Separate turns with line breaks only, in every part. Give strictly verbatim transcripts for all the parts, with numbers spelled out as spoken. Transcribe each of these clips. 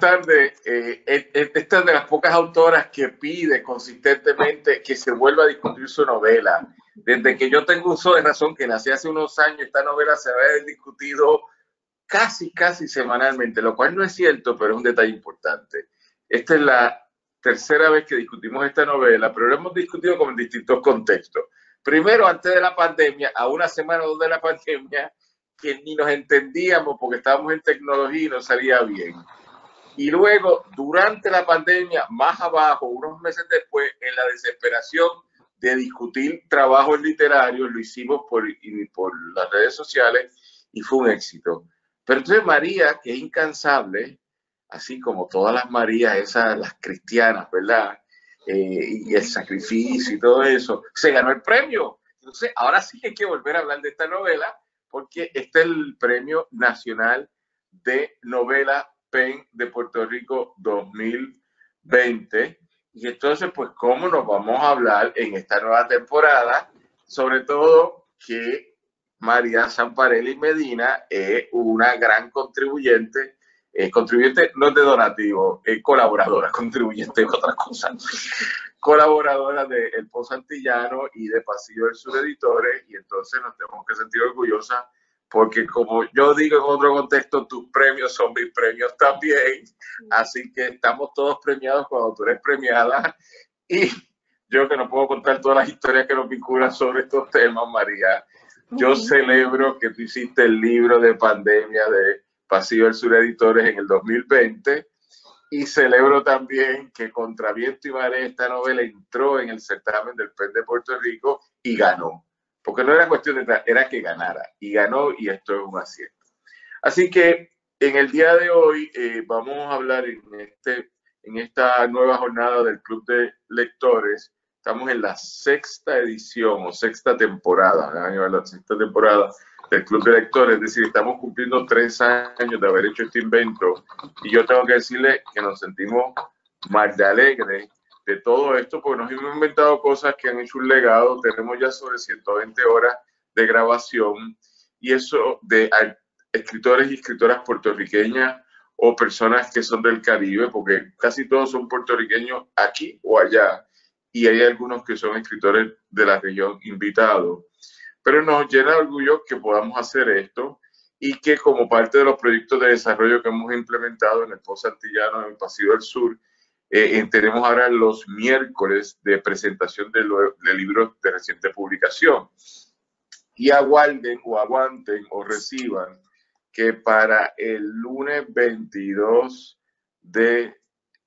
tardes. Eh, esta es de las pocas autoras que pide consistentemente que se vuelva a discutir su novela. Desde que yo tengo uso de razón, que nací hace unos años, esta novela se había discutido casi, casi semanalmente, lo cual no es cierto, pero es un detalle importante. Esta es la tercera vez que discutimos esta novela, pero lo hemos discutido como en distintos contextos. Primero, antes de la pandemia, a una semana o dos de la pandemia, que ni nos entendíamos porque estábamos en tecnología y no salía bien. Y luego, durante la pandemia, más abajo, unos meses después, en la desesperación de discutir trabajos literarios, lo hicimos por, por las redes sociales y fue un éxito. Pero entonces María, que es incansable, así como todas las Marías, esas, las cristianas, ¿verdad? Eh, y el sacrificio y todo eso, se ganó el premio. Entonces, ahora sí hay que volver a hablar de esta novela, porque este es el Premio Nacional de Novela PEN de Puerto Rico dos mil veinte. Y entonces, pues, ¿cómo nos vamos a hablar en esta nueva temporada? Sobre todo que María Zamparelli Medina es una gran contribuyente, eh, contribuyente no es de donativo, es colaboradora, contribuyente es otra cosa, colaboradora de El Pozo Antillano y de Pasillo del Sur Editores, y entonces nos tenemos que sentir orgullosas porque, como yo digo en otro contexto, tus premios son mis premios también, así que estamos todos premiados cuando tú eres premiada, y yo, que no puedo contar todas las historias que nos vinculan sobre estos temas, María, yo uh-huh. celebro que tú hiciste el libro de pandemia de Pasillo del Sur Editores en el dos mil veinte, y celebro también que Contra Viento y Marea, esta novela, entró en el certamen del PEN de Puerto Rico y ganó. Porque no era cuestión de, era que ganara, y ganó, y esto es un acierto. Así que en el día de hoy eh, vamos a hablar en, este, en esta nueva jornada del Club de Lectores. Estamos en la sexta edición o sexta temporada, ¿verdad? La sexta temporada del Club de Lectores, es decir, estamos cumpliendo tres años de haber hecho este invento, y yo tengo que decirle que nos sentimos más de alegre de todo esto, porque nos hemos inventado cosas que han hecho un legado. Tenemos ya sobre ciento veinte horas de grabación, y eso de escritores y escritoras puertorriqueñas o personas que son del Caribe, porque casi todos son puertorriqueños aquí o allá, y hay algunos que son escritores de la región invitados. Pero nos llena de orgullo que podamos hacer esto, y que como parte de los proyectos de desarrollo que hemos implementado en el Pozo Antillano, en el Pasillo del Sur, Eh, tenemos ahora los miércoles de presentación de, lo, de libros de reciente publicación. Y aguarden o aguanten o reciban que para el lunes veintidós de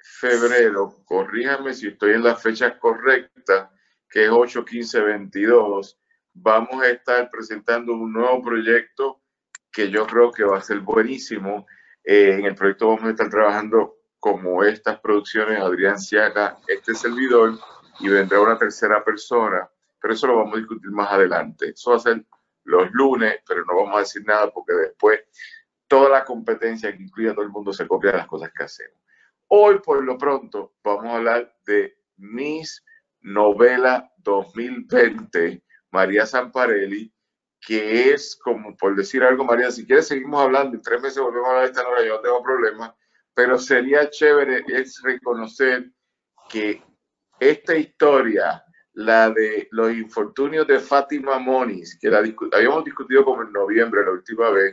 febrero, corríjame si estoy en las fechas correctas, que es ocho, quince, veintidós, vamos a estar presentando un nuevo proyecto que yo creo que va a ser buenísimo. Eh, en el proyecto vamos a estar trabajando como estas producciones, Adrián Ciaga, este servidor, y vendrá una tercera persona, pero eso lo vamos a discutir más adelante. Eso va a ser los lunes, pero no vamos a decir nada porque después toda la competencia que incluye a todo el mundo se copia de las cosas que hacemos. Hoy, por lo pronto, vamos a hablar de Miss Novela dos mil veinte, María Zamparelli, que es, como por decir algo, María, si quieres seguimos hablando, en tres meses volvemos a hablar de esta novela, yo no tengo problema, pero sería chévere es reconocer que esta historia, la de los infortunios de Fátima Moniz, que la discu habíamos discutido como en noviembre la última vez,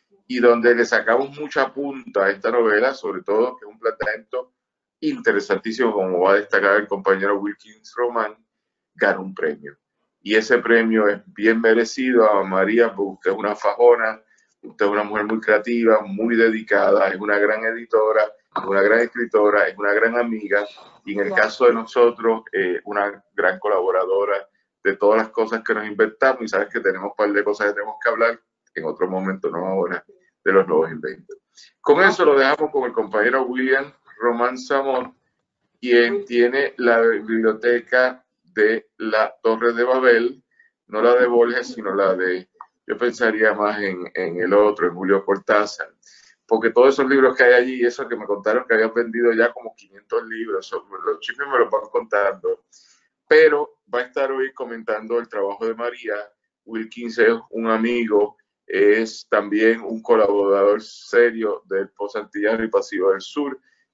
y donde le sacamos mucha punta a esta novela, sobre todo que es un planteamiento interesantísimo, como va a destacar el compañero Wilkins Román, ganó un premio. Y ese premio es bien merecido a María, porque usted es una fajona, usted es una mujer muy creativa, muy dedicada, es una gran editora, es una gran escritora, es una gran amiga, y en el caso de nosotros, eh, una gran colaboradora de todas las cosas que nos inventamos, y sabes que tenemos un par de cosas que tenemos que hablar en otro momento, no ahora, de los nuevos inventos. Con eso lo dejamos con el compañero William Román Zamor, quien tiene la biblioteca de la Torre de Babel, no la de Borges, sino la de, yo pensaría más en, en el otro, en Julio Cortázar, porque todos esos libros que hay allí, esos que me contaron que habían vendido ya como quinientos libros, los chismes me los van contando, pero va a estar hoy comentando el trabajo de María. Wilkins es un amigo, es también un colaborador serio del Pozo Antillano y Pasillo del Sur,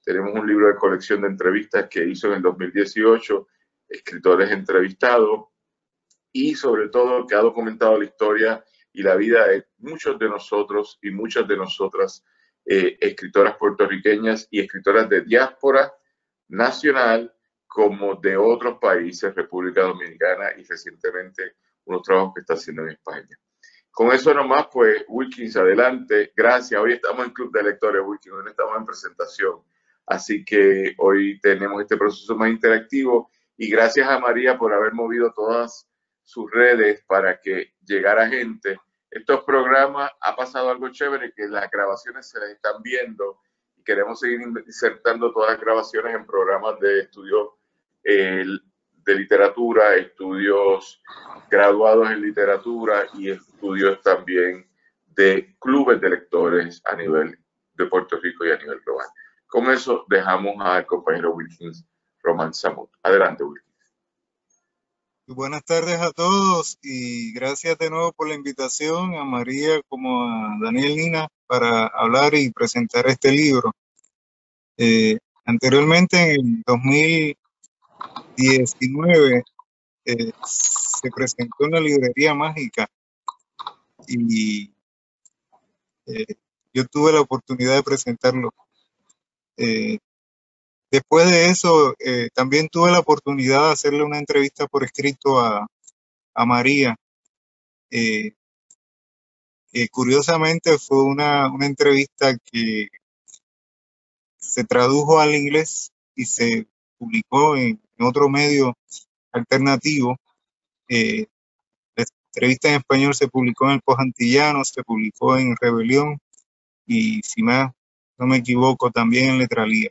Tenemos un libro de colección de entrevistas que hizo en el dos mil dieciocho, escritores entrevistados, y sobre todo que ha documentado la historia y la vida de muchos de nosotros y muchas de nosotras, eh, escritoras puertorriqueñas y escritoras de diáspora nacional como de otros países, República Dominicana y recientemente unos trabajos que está haciendo en España. Con eso nomás, pues, Wilkins, adelante. Gracias. Hoy estamos en Club de Lectores, Wilkins, hoy no estamos en presentación. Así que hoy tenemos este proceso más interactivo y gracias a María por haber movido todas sus redes para que llegara gente. Estos programas ha pasado algo chévere, que las grabaciones se las están viendo y queremos seguir insertando todas las grabaciones en programas de estudios eh, de literatura, estudios graduados en literatura y estudios también de clubes de lectores a nivel de Puerto Rico y a nivel global. Con eso dejamos al compañero Wilkins Román Samut. Adelante, Wilkins.
Buenas tardes a todos y gracias de nuevo por la invitación a María como a Daniel Nina para hablar y presentar este libro. Eh, anteriormente, en el dos mil diecinueve, eh, se presentó en la Librería Mágica y eh, yo tuve la oportunidad de presentarlo. Eh, después de eso, eh, también tuve la oportunidad de hacerle una entrevista por escrito a, a María. Eh, eh, curiosamente fue una, una entrevista que se tradujo al inglés y se publicó en, en otro medio alternativo. Eh, la entrevista en español se publicó en el Post Antillano, se publicó en Rebelión y, si más no me equivoco, también en Letralía.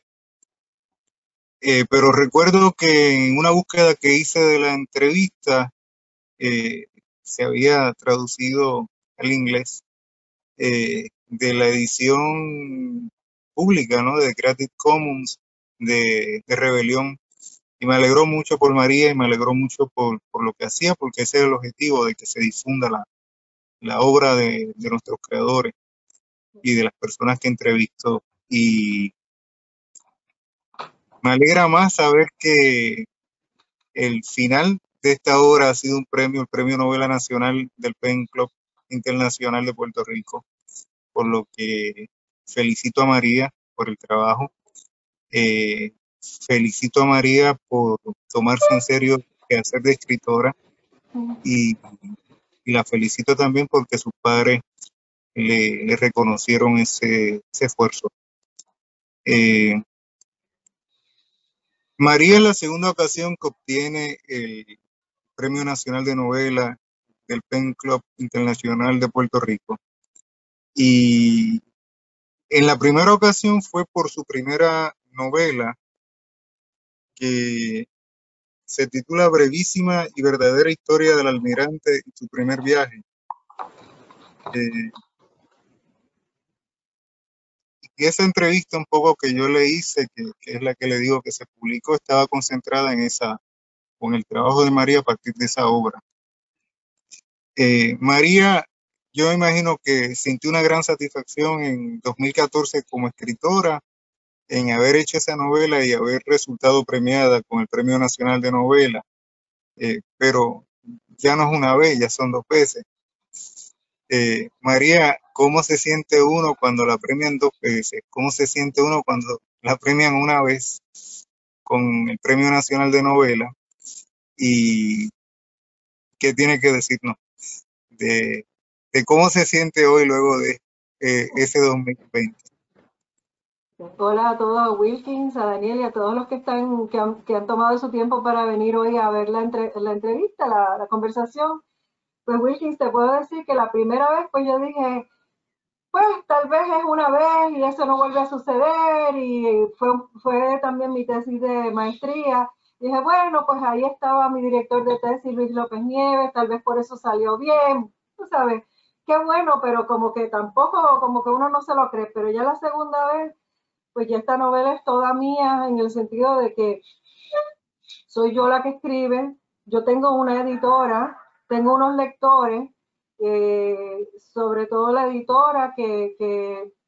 Eh, pero recuerdo que en una búsqueda que hice de la entrevista eh, se había traducido al inglés eh, de la edición pública, ¿no? De Creative Commons de, de Rebelión. Y me alegró mucho por María y me alegró mucho por, por lo que hacía, porque ese es el objetivo, de que se difunda la, la obra de, de nuestros creadores y de las personas que entrevistó. Y me alegra más saber que el final de esta obra ha sido un premio, el Premio Novela Nacional del Pen Club Internacional de Puerto Rico, por lo que felicito a María por el trabajo. Eh, felicito a María por tomarse en serio el hacer de escritora y, y la felicito también porque sus padres le, le reconocieron ese, ese esfuerzo. Eh, María es la segunda ocasión que obtiene el Premio Nacional de Novela del Pen Club Internacional de Puerto Rico. Y en la primera ocasión fue por su primera novela, que se titula Brevísima y verdadera historia del almirante y su primer viaje. Eh, y esa entrevista un poco que yo le hice, que, que es la que le digo que se publicó, estaba concentrada en esa, con el trabajo de María a partir de esa obra. Eh, María, yo imagino que sintió una gran satisfacción en dos mil catorce como escritora, en haber hecho esa novela y haber resultado premiada con el Premio Nacional de Novela. Eh, pero ya no es una vez, ya son dos veces. Eh, María, ¿cómo se siente uno cuando la premian dos veces? ¿Cómo se siente uno cuando la premian una vez con el Premio Nacional de Novela? ¿Y qué tiene que decirnos de, de cómo se siente hoy luego de eh, ese dos mil veinte?
Hola a todos, a Wilkins, a Daniel y a todos los que están que han, que han tomado su tiempo para venir hoy a ver la, entre, la entrevista, la, la conversación. Pues Wilkins, te puedo decir que la primera vez pues yo dije, pues tal vez es una vez y eso no vuelve a suceder, y fue, fue también mi tesis de maestría. Dije, bueno, pues ahí estaba mi director de tesis, Luis López Nieves, tal vez por eso salió bien, tú sabes, qué bueno, pero como que tampoco, como que uno no se lo cree. Pero ya la segunda vez, pues ya esta novela es toda mía, en el sentido de que soy yo la que escribe, yo tengo una editora, tengo unos lectores, eh, sobre todo la editora que, que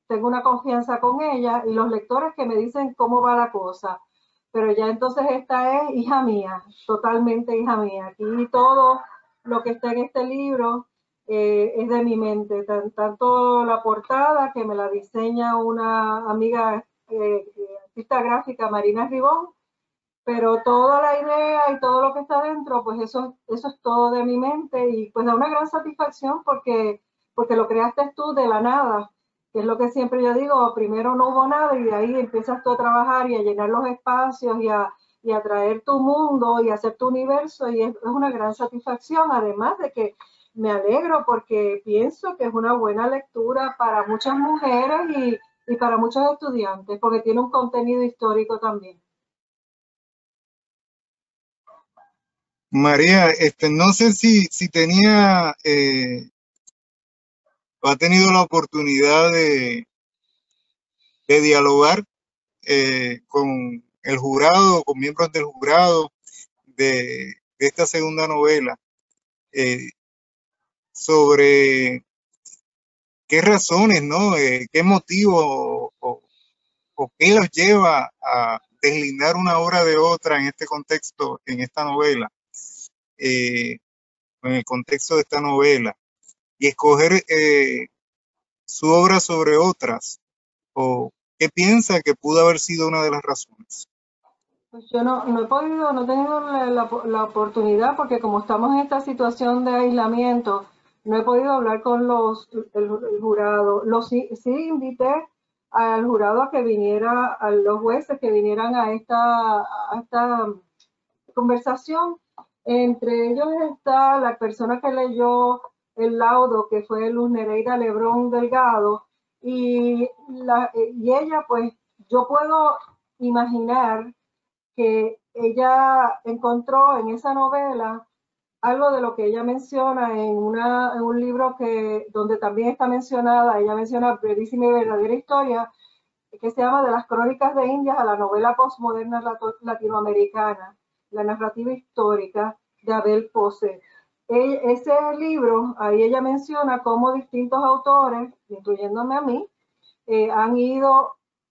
tengo una confianza con ella y los lectores que me dicen cómo va la cosa. Pero ya entonces esta es hija mía, totalmente hija mía. Aquí todo lo que está en este libro eh, es de mi mente, T tanto la portada que me la diseña una amiga eh, artista gráfica, Marina Ribón, pero toda la idea y todo lo que está dentro, pues eso, eso es todo de mi mente y pues da una gran satisfacción porque, porque lo creaste tú de la nada, que es lo que siempre yo digo, primero no hubo nada y de ahí empiezas tú a trabajar y a llenar los espacios y a, y a traer tu mundo y a hacer tu universo y es, es una gran satisfacción, además de que me alegro porque pienso que es una buena lectura para muchas mujeres y, y para muchos estudiantes, porque tiene un contenido histórico también.
María, este, no sé si, si tenía eh, o ha tenido la oportunidad de, de dialogar eh, con el jurado, con miembros del jurado de, de esta segunda novela, eh, sobre qué razones, ¿no? Eh, qué motivo o, o qué los lleva a deslindar una obra de otra en este contexto, en esta novela, eh, en el contexto de esta novela, y escoger eh, su obra sobre otras, o qué piensa que pudo haber sido una de las razones.
Pues yo no, no he podido, no he tenido la, la, la oportunidad porque como estamos en esta situación de aislamiento, no he podido hablar con los, el, el jurado. Los, sí, sí invité al jurado a que viniera, a los jueces que vinieran a esta, a esta conversación. Entre ellos está la persona que leyó el laudo, que fue Luz Nereida Lebrón Delgado, y, la, y ella, pues, yo puedo imaginar que ella encontró en esa novela algo de lo que ella menciona en, una, en un libro que, donde también está mencionada, ella menciona Brevísima y Verdadera Historia, que se llama De las Crónicas de Indias a la novela postmoderna latinoamericana, la narrativa histórica de Abel Pose. Ese libro, ahí ella menciona cómo distintos autores, incluyéndome a mí, eh, han ido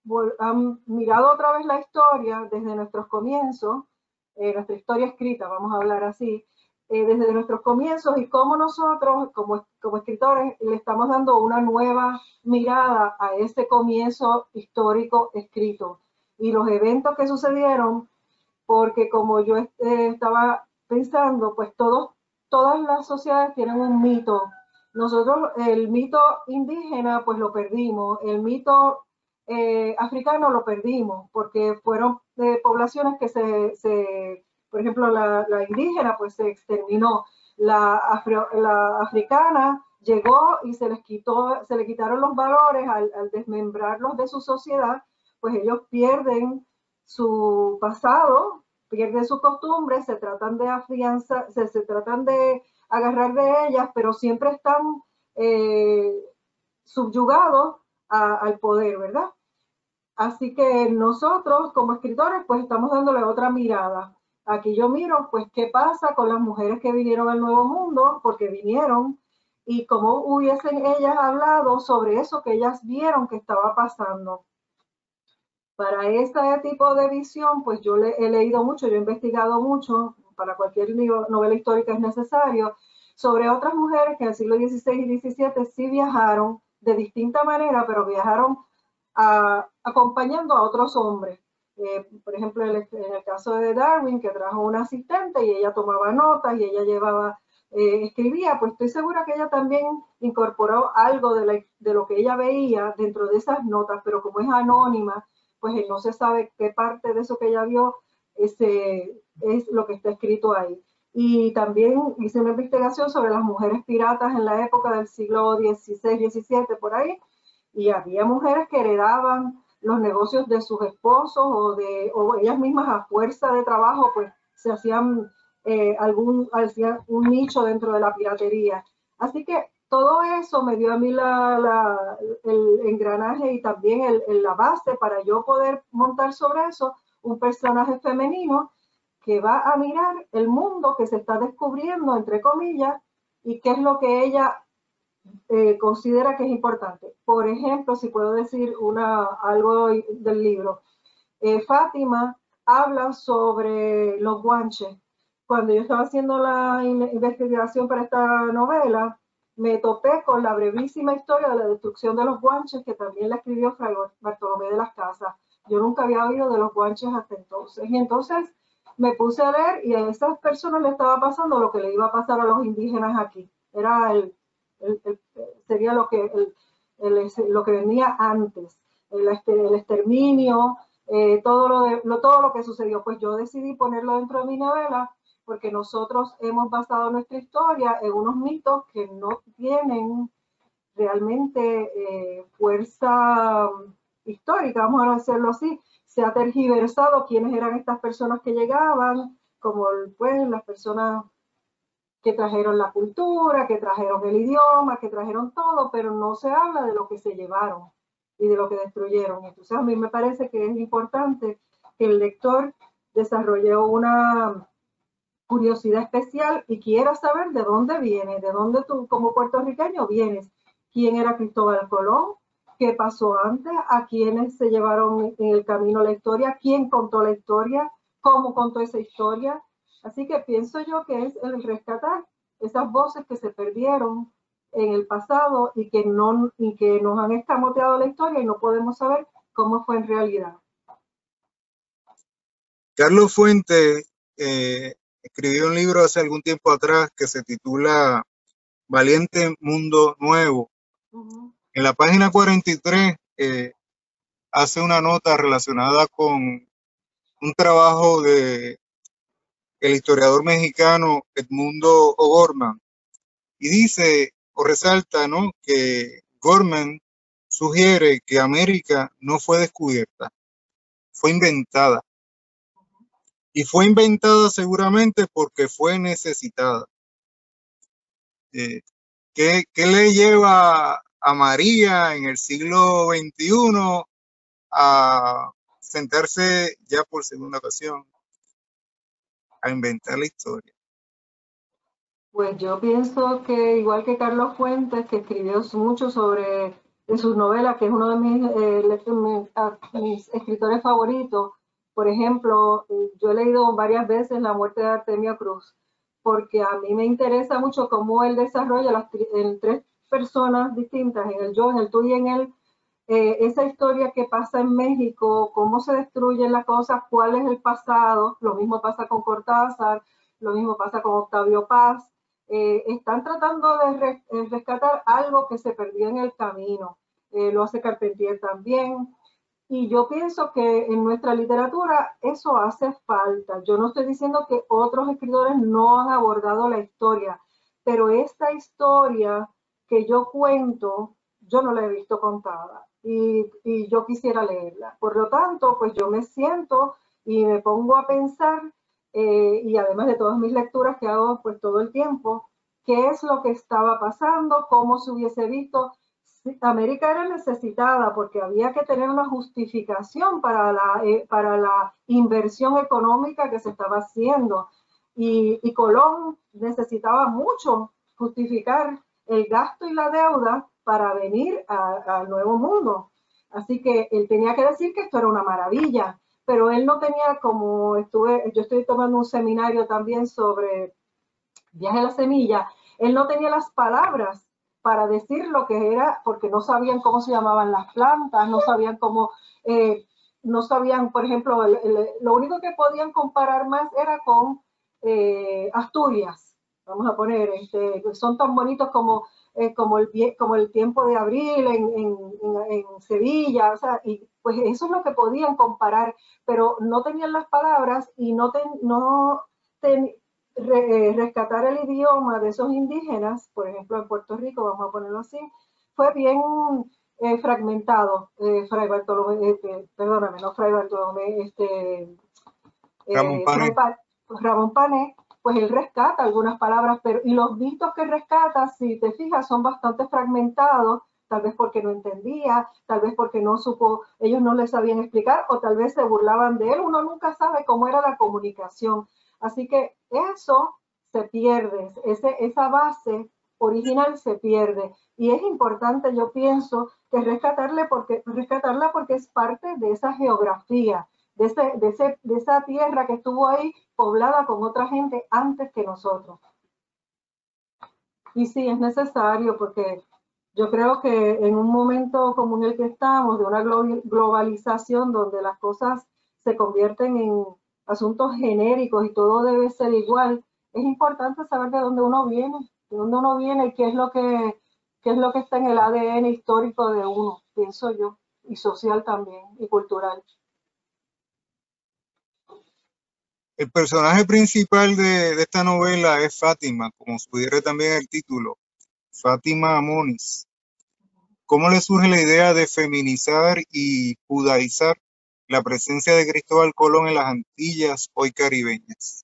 han mirado otra vez la historia desde nuestros comienzos, eh, nuestra historia escrita, vamos a hablar así, eh, desde nuestros comienzos y cómo nosotros, como, como escritores, le estamos dando una nueva mirada a ese comienzo histórico escrito y los eventos que sucedieron, porque como yo eh, estaba pensando, pues todos, todas las sociedades tienen un mito. Nosotros el mito indígena pues lo perdimos, el mito eh, africano lo perdimos porque fueron eh, poblaciones que se, se, por ejemplo, la, la indígena pues se exterminó, la, afro, la africana llegó y se les quitó, se le quitaron los valores al, al desmembrarlos de su sociedad, pues ellos pierden su pasado, pierden sus costumbres, se tratan de afianzar, se, se tratan de agarrar de ellas, pero siempre están eh, subyugados a, al poder, ¿verdad? Así que nosotros como escritores pues estamos dándole otra mirada. Aquí yo miro pues qué pasa con las mujeres que vinieron al Nuevo Mundo, porque vinieron, y cómo hubiesen ellas hablado sobre eso que ellas vieron que estaba pasando. Para este tipo de visión, pues yo le, he leído mucho, yo he investigado mucho, para cualquier novela histórica es necesario, sobre otras mujeres que en el siglo dieciséis y diecisiete sí viajaron de distinta manera, pero viajaron a, acompañando a otros hombres. Eh, por ejemplo, en el, en el caso de Darwin, que trajo una asistente y ella tomaba notas y ella llevaba, eh, escribía, pues estoy segura que ella también incorporó algo de, la, de lo que ella veía dentro de esas notas, pero como es anónima, pues no se sabe qué parte de eso que ella vio ese, es lo que está escrito ahí. Y también hice una investigación sobre las mujeres piratas en la época del siglo dieciséis, diecisiete, por ahí, y había mujeres que heredaban los negocios de sus esposos o, de, o ellas mismas a fuerza de trabajo, pues se hacían, eh, algún, hacían un nicho dentro de la piratería. Así que todo eso me dio a mí la, la, el engranaje y también el, el, la base para yo poder montar sobre eso un personaje femenino que va a mirar el mundo que se está descubriendo, entre comillas, y qué es lo que ella eh, considera que es importante. Por ejemplo, si puedo decir una, algo del libro, eh, Fátima habla sobre los guanches. Cuando yo estaba haciendo la investigación para esta novela, me topé con la brevísima historia de la destrucción de los guanches, que también la escribió Fray Bartolomé de las Casas. Yo nunca había oído de los guanches hasta entonces. Y entonces me puse a leer y a esas personas le estaba pasando lo que le iba a pasar a los indígenas aquí. Era el, el, el sería lo que, el, el, lo que venía antes, el, el exterminio, eh, todo, lo de, lo, todo lo que sucedió. Pues yo decidí ponerlo dentro de mi novela porque nosotros hemos basado nuestra historia en unos mitos que no tienen realmente eh, fuerza histórica, vamos a decirlo así. Se ha tergiversado quiénes eran estas personas que llegaban, como pues las personas que trajeron la cultura, que trajeron el idioma, que trajeron todo, pero no se habla de lo que se llevaron y de lo que destruyeron. Entonces a mí me parece que es importante que el lector desarrolle una curiosidad especial y quiera saber de dónde viene, de dónde tú como puertorriqueño vienes, quién era Cristóbal Colón, qué pasó antes, a quiénes se llevaron en el camino la historia, quién contó la historia, cómo contó esa historia. Así que pienso yo que es el rescatar esas voces que se perdieron en el pasado y que, no, y que nos han escamoteado la historia y no podemos saber cómo fue en realidad.
Carlos Fuentes eh, escribió un libro hace algún tiempo atrás que se titula Valiente Mundo Nuevo. Uh-huh. En la página cuarenta y tres eh, hace una nota relacionada con un trabajo de el historiador mexicano Edmundo O'Gorman y dice o resalta, ¿no?, que Gorman sugiere que América no fue descubierta, fue inventada. Y fue inventada seguramente porque fue necesitada. Eh, ¿qué, ¿Qué le lleva a María en el siglo veintiuno a sentarse ya por segunda ocasión a inventar la historia?
Pues yo pienso que igual que Carlos Fuentes, que escribió mucho sobre en sus novelas, que es uno de mis, eh, mis, mis escritores favoritos. Por ejemplo, yo he leído varias veces La muerte de Artemio Cruz, porque a mí me interesa mucho cómo él desarrolla las, en tres personas distintas, en el yo, en el tú y en él, eh, esa historia que pasa en México, cómo se destruyen las cosas, cuál es el pasado. Lo mismo pasa con Cortázar, lo mismo pasa con Octavio Paz. Eh, están tratando de re, eh, rescatar algo que se perdió en el camino. Eh, lo hace Carpentier también. Y yo pienso que en nuestra literatura eso hace falta. Yo no estoy diciendo que otros escritores no han abordado la historia, pero esta historia que yo cuento, yo no la he visto contada y, y yo quisiera leerla. Por lo tanto, pues yo me siento y me pongo a pensar, eh, y además de todas mis lecturas que hago pues todo el tiempo, qué es lo que estaba pasando, cómo se hubiese visto. América era necesitada porque había que tener una justificación para la, eh, para la inversión económica que se estaba haciendo. Y, y Colón necesitaba mucho justificar el gasto y la deuda para venir al Nuevo Mundo. Así que él tenía que decir que esto era una maravilla, pero él no tenía, como estuve, yo estoy tomando un seminario también sobre Viaje a la Semilla, él no tenía las palabras para decir lo que era, porque no sabían cómo se llamaban las plantas, no sabían cómo, eh, no sabían, por ejemplo, el, el, lo único que podían comparar más era con eh, Asturias, vamos a poner, este, son tan bonitos como, eh, como, el, como el tiempo de abril en, en, en, en Sevilla, o sea, y pues eso es lo que podían comparar, pero no tenían las palabras y no, ten, no ten, Re, rescatar el idioma de esos indígenas, por ejemplo en Puerto Rico, vamos a ponerlo así, fue bien eh, fragmentado. Eh, Fray Bartolomé, eh, perdóname, no Fray Bartolomé, este, eh,
Ramón Pané.
Fray, Ramón Pané, pues él rescata algunas palabras, pero y los mitos que rescata, si te fijas, son bastante fragmentados, tal vez porque no entendía, tal vez porque no supo, ellos no les sabían explicar, o tal vez se burlaban de él, uno nunca sabe cómo era la comunicación. Así que eso se pierde, ese, esa base original se pierde. Y es importante, yo pienso, que rescatarle porque, rescatarla porque es parte de esa geografía, de, ese, de, ese, de esa tierra que estuvo ahí poblada con otra gente antes que nosotros. Y sí, es necesario porque yo creo que en un momento como en el que estamos, de una globalización donde las cosas se convierten en asuntos genéricos y todo debe ser igual, es importante saber de dónde uno viene, de dónde uno viene y qué es lo que, qué es lo que está en el A D N histórico de uno, pienso yo, y social también, y cultural.
El personaje principal de, de esta novela es Fátima, como sugiere también el título, Fátima Amonis. ¿Cómo le surge la idea de feminizar y judaizar la presencia de Cristóbal Colón en las Antillas hoy caribeñas?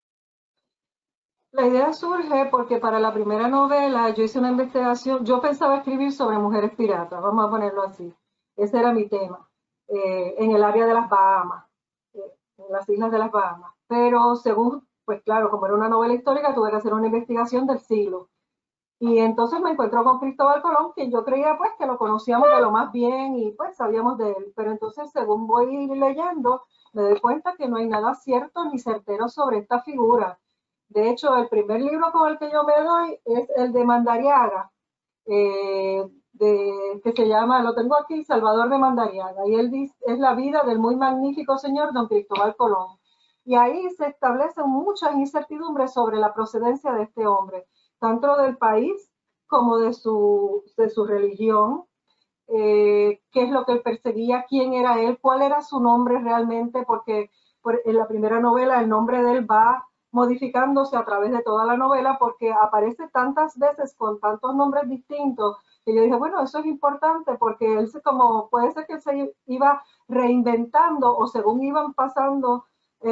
La idea surge porque para la primera novela yo hice una investigación, yo pensaba escribir sobre mujeres piratas, vamos a ponerlo así. Ese era mi tema, eh, en el área de las Bahamas, eh, en las islas de las Bahamas. Pero según, pues claro, como era una novela histórica, tuve que hacer una investigación del siglo. Y entonces me encuentro con Cristóbal Colón, que yo creía pues que lo conocíamos de lo más bien y pues sabíamos de él. Pero entonces según voy leyendo, me doy cuenta que no hay nada cierto ni certero sobre esta figura. De hecho, el primer libro con el que yo me doy es el de Mandariaga, eh, de, que se llama, lo tengo aquí, Salvador de Mandariaga. Y él dice, es la vida del muy magnífico señor don Cristóbal Colón. Y ahí se establecen muchas incertidumbres sobre la procedencia de este hombre, tanto del país como de su, de su religión, eh, qué es lo que él perseguía, quién era él, cuál era su nombre realmente, porque por, en la primera novela el nombre de él va modificándose a través de toda la novela porque aparece tantas veces con tantos nombres distintos que yo dije, bueno, eso es importante porque él se como, puede ser que él se iba reinventando o según iban pasando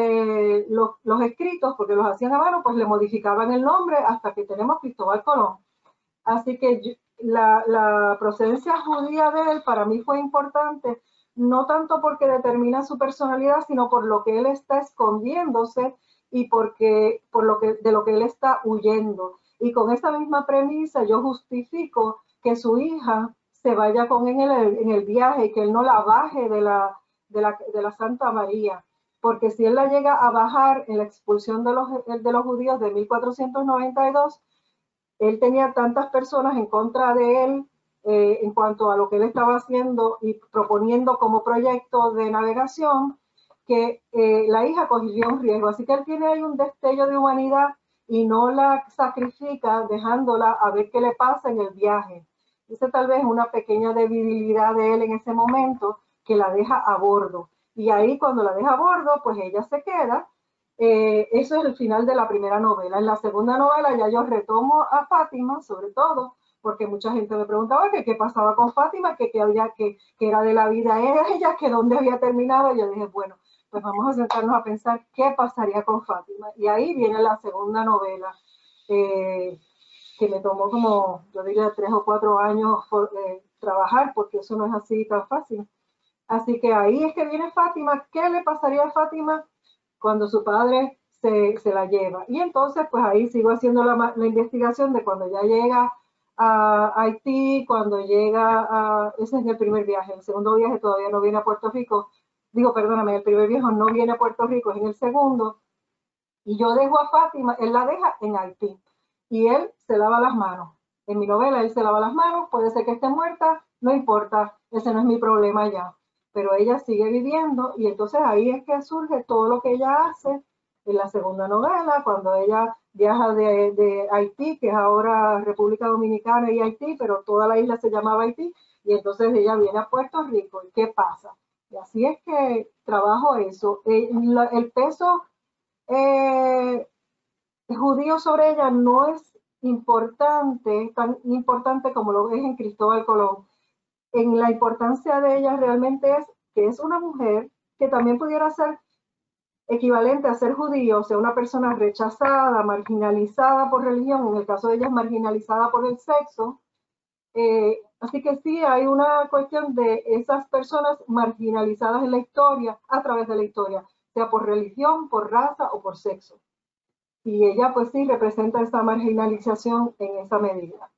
eh, los, los escritos, porque los hacían a mano, pues le modificaban el nombre hasta que tenemos Cristóbal Colón. Así que yo, la, la procedencia judía de él para mí fue importante, no tanto porque determina su personalidad, sino por lo que él está escondiéndose y porque, por lo que, de lo que él está huyendo. Y con esa misma premisa yo justifico que su hija se vaya con él en el, en el viaje y que él no la baje de la, de, la, de la Santa María. Porque si él la llega a bajar en la expulsión de los, de los judíos de mil cuatrocientos noventa y dos, él tenía tantas personas en contra de él eh, en cuanto a lo que él estaba haciendo y proponiendo como proyecto de navegación, que eh, la hija cogiría un riesgo. Así que él tiene ahí un destello de humanidad y no la sacrifica dejándola a ver qué le pasa en el viaje. Esa tal vez una pequeña debilidad de él en ese momento que la deja a bordo. Y ahí cuando la deja a bordo, pues ella se queda. Eh, eso es el final de la primera novela. En la segunda novela ya yo retomo a Fátima, sobre todo, porque mucha gente me preguntaba que qué pasaba con Fátima, que, que, había, que, que era de la vida de ella, que dónde había terminado. Y yo dije, bueno, pues vamos a sentarnos a pensar qué pasaría con Fátima. Y ahí viene la segunda novela, eh, que me tomó como, yo diría, tres o cuatro años por, eh, trabajar, porque eso no es así tan fácil. Así que ahí es que viene Fátima. ¿Qué le pasaría a Fátima cuando su padre se, se la lleva? Y entonces, pues ahí sigo haciendo la, la investigación de cuando ya llega a Haití, cuando llega a... Ese es el primer viaje. El segundo viaje todavía no viene a Puerto Rico. Digo, perdóname, el primer viaje no viene a Puerto Rico, es en el segundo. Y yo dejo a Fátima, él la deja en Haití. Y él se lava las manos. En mi novela, él se lava las manos, puede ser que esté muerta, no importa, ese no es mi problema ya. Pero ella sigue viviendo y entonces ahí es que surge todo lo que ella hace en la segunda novela, cuando ella viaja de, de Haití, que es ahora República Dominicana y Haití, pero toda la isla se llamaba Haití, y entonces ella viene a Puerto Rico. ¿Y qué pasa? Y así es que trabajo eso. El, el peso eh, judío sobre ella no es importante, tan importante como lo es en Cristóbal Colón. En la importancia de ella realmente es que es una mujer que también pudiera ser equivalente a ser judío, o sea, una persona rechazada, marginalizada por religión, en el caso de ella es marginalizada por el sexo. Eh, así que sí, hay una cuestión de esas personas marginalizadas en la historia, a través de la historia, sea por religión, por raza o por sexo. y ella pues sí representa esa marginalización en esa medida.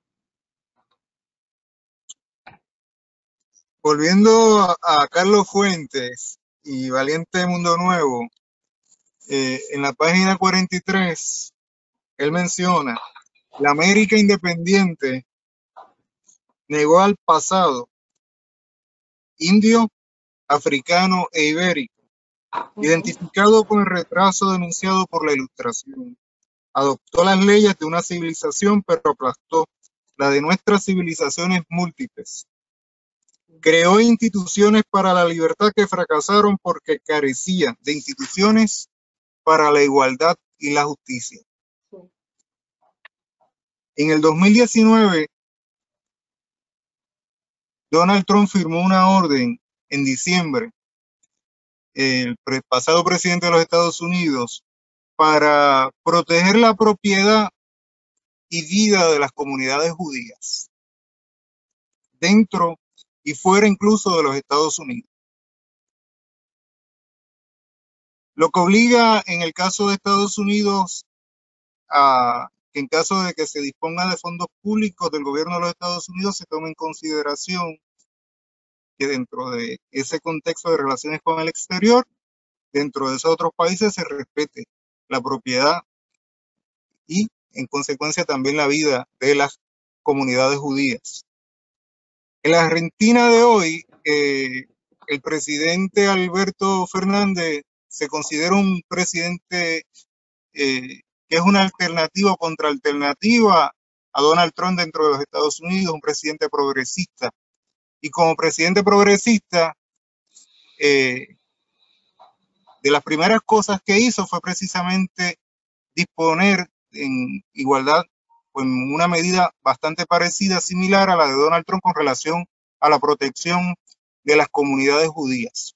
Volviendo a, a Carlos Fuentes y Valiente Mundo Nuevo, eh, en la página cuarenta y tres, él menciona: la América independiente negó al pasado indio, africano e ibérico, uh-huh, identificado con el retraso denunciado por la Ilustración. Adoptó las leyes de una civilización, pero aplastó la de nuestras civilizaciones múltiples. Creó instituciones para la libertad que fracasaron porque carecían de instituciones para la igualdad y la justicia. En el dos mil diecinueve, Donald Trump firmó una orden en diciembre, el pasado presidente de los Estados Unidos, para proteger la propiedad y vida de las comunidades judías, dentro y fuera incluso de los Estados Unidos. Lo que obliga en el caso de Estados Unidos a que en caso de que se disponga de fondos públicos del gobierno de los Estados Unidos se tome en consideración que dentro de ese contexto de relaciones con el exterior, dentro de esos otros países se respete la propiedad y en consecuencia también la vida de las comunidades judías. En la Argentina de hoy, eh, el presidente Alberto Fernández se considera un presidente eh, que es una alternativa o contraalternativa a Donald Trump dentro de los Estados Unidos, un presidente progresista. Y como presidente progresista, eh, de las primeras cosas que hizo fue precisamente disponer en igualdad o en una medida bastante parecida, similar a la de Donald Trump con relación a la protección de las comunidades judías.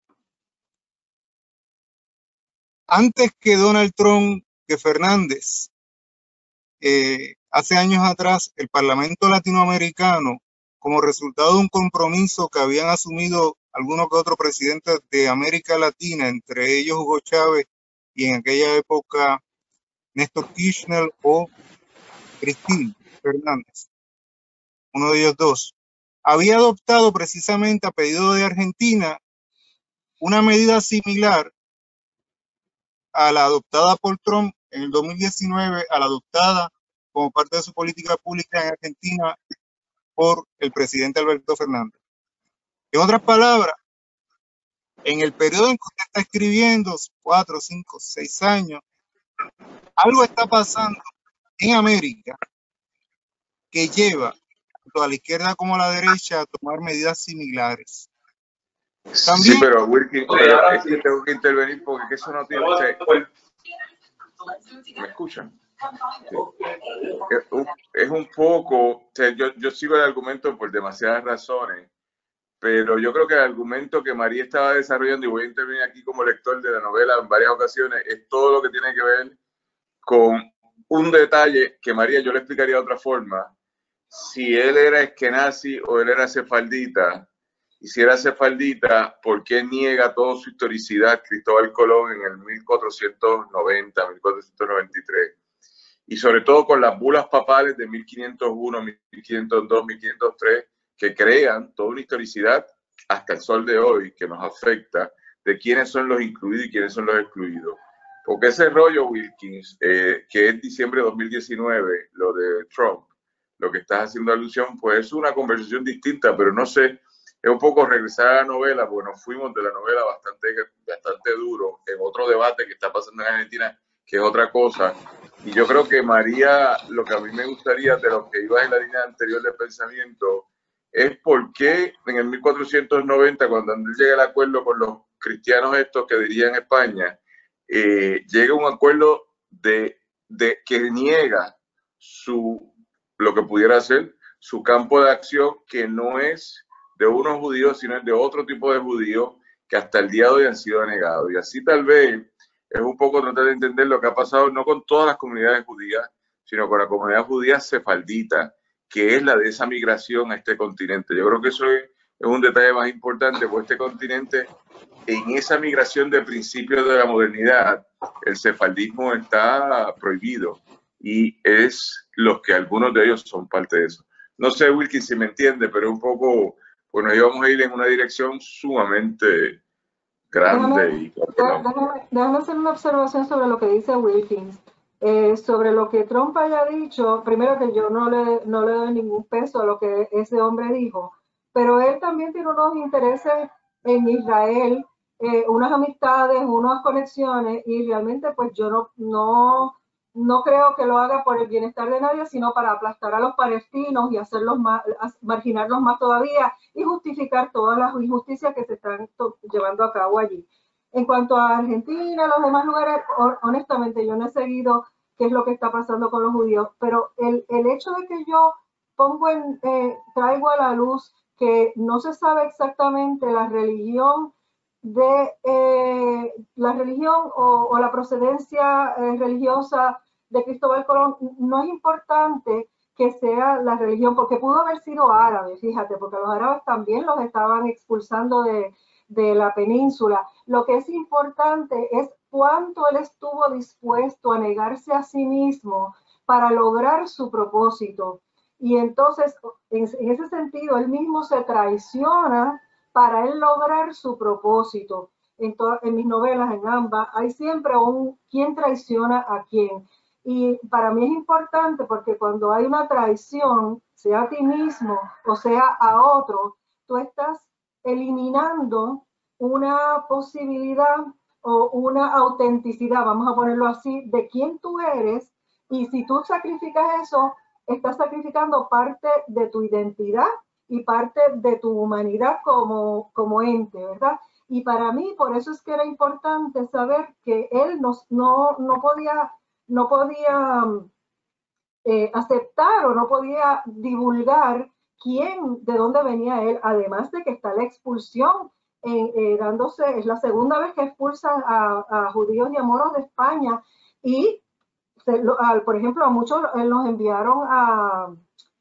Antes que Donald Trump, que Fernández, eh, hace años atrás, el Parlamento Latinoamericano, como resultado de un compromiso que habían asumido algunos que otros presidentes de América Latina, entre ellos Hugo Chávez y en aquella época Néstor Kirchner o Cristina Fernández, uno de ellos dos, había adoptado precisamente a pedido de Argentina una medida similar a la adoptada por Trump en el dos mil diecinueve, a la adoptada como parte de su política pública en Argentina por el presidente Alberto Fernández. En otras palabras, en el periodo en que usted está escribiendo, cuatro, cinco, seis años, algo está pasando en América que lleva tanto a la izquierda como a la derecha a tomar medidas similares.
También, sí, pero Wilkin, pero es que tengo que intervenir porque eso no tiene... ¿Me escuchan? Sí. Es un poco... O sea, yo, yo sigo el argumento por demasiadas razones, pero yo creo que el argumento que María estaba desarrollando, y voy a intervenir aquí como lector de la novela en varias ocasiones, es todo lo que tiene que ver con un detalle que María yo le explicaría de otra forma. Si él era eskenazi o él era sefardita, y si era sefardita, ¿por qué niega toda su historicidad Cristóbal Colón en el mil cuatrocientos noventa, mil cuatrocientos noventa y tres? Y sobre todo con las bulas papales de mil quinientos uno, mil quinientos dos, mil quinientos tres, que crean toda una historicidad hasta el sol de hoy que nos afecta de quiénes son los incluidos y quiénes son los excluidos. Porque ese rollo, Wilkins, eh, que es diciembre de dos mil diecinueve, lo de Trump, lo que estás haciendo alusión, pues es una conversación distinta, pero no sé, es un poco regresar a la novela, porque nos fuimos de la novela bastante, bastante duro en otro debate que está pasando en Argentina, que es otra cosa. Y yo creo que María, lo que a mí me gustaría de lo que iba en la línea anterior de pensamiento, es por qué en el mil cuatrocientos noventa, cuando Andrés llega al acuerdo con los cristianos estos que dirigían España, eh, llega un acuerdo de, de que niega su, lo que pudiera ser su campo de acción, que no es de unos judíos, sino es de otro tipo de judíos que hasta el día de hoy han sido negados. Y así tal vez es un poco tratar de entender lo que ha pasado no con todas las comunidades judías, sino con la comunidad judía sefardita, que es la de esa migración a este continente. Yo creo que eso es, es un detalle más importante, porque este continente en esa migración de principios de la modernidad, el sefardismo está prohibido y es los que algunos de ellos son parte de eso. No sé, Wilkins, si me entiende, pero un poco, bueno, íbamos a ir en una dirección sumamente grande.
Déjame,
y bueno,
déjame, déjame hacer una observación sobre lo que dice Wilkins. Eh, sobre lo que Trump haya dicho, primero que yo no le, no le doy ningún peso a lo que ese hombre dijo, pero él también tiene unos intereses en Israel, eh, unas amistades, unas conexiones, y realmente pues yo no, no, no creo que lo haga por el bienestar de nadie, sino para aplastar a los palestinos y hacerlos más, marginarlos más todavía y justificar todas las injusticias que se están llevando a cabo allí. En cuanto a Argentina, los demás lugares, honestamente yo no he seguido qué es lo que está pasando con los judíos, pero el, el hecho de que yo pongo en, eh, traigo a la luz que no se sabe exactamente la religión de eh, la religión o, o la procedencia eh, religiosa de Cristóbal Colón, no es importante que sea la religión, porque pudo haber sido árabe, fíjate, porque los árabes también los estaban expulsando de, de la península. Lo que es importante es cuánto él estuvo dispuesto a negarse a sí mismo para lograr su propósito. Y entonces, en, en ese sentido, él mismo se traiciona para él lograr su propósito. En, en mis novelas, en ambas, hay siempre un quién traiciona a quién. Y para mí es importante porque cuando hay una traición, sea a ti mismo o sea a otro, tú estás eliminando una posibilidad o una autenticidad, vamos a ponerlo así, de quién tú eres, y si tú sacrificas eso, estás sacrificando parte de tu identidad y parte de tu humanidad como, como ente, ¿verdad? Y para mí, por eso es que era importante saber que él no, no, no podía, no podía eh, aceptar o no podía divulgar quién, de dónde venía él, además de que está la expulsión, eh, eh, dándose, es la segunda vez que expulsan a, a judíos y a moros de España, y se, lo, a, por ejemplo, a muchos eh, los enviaron a,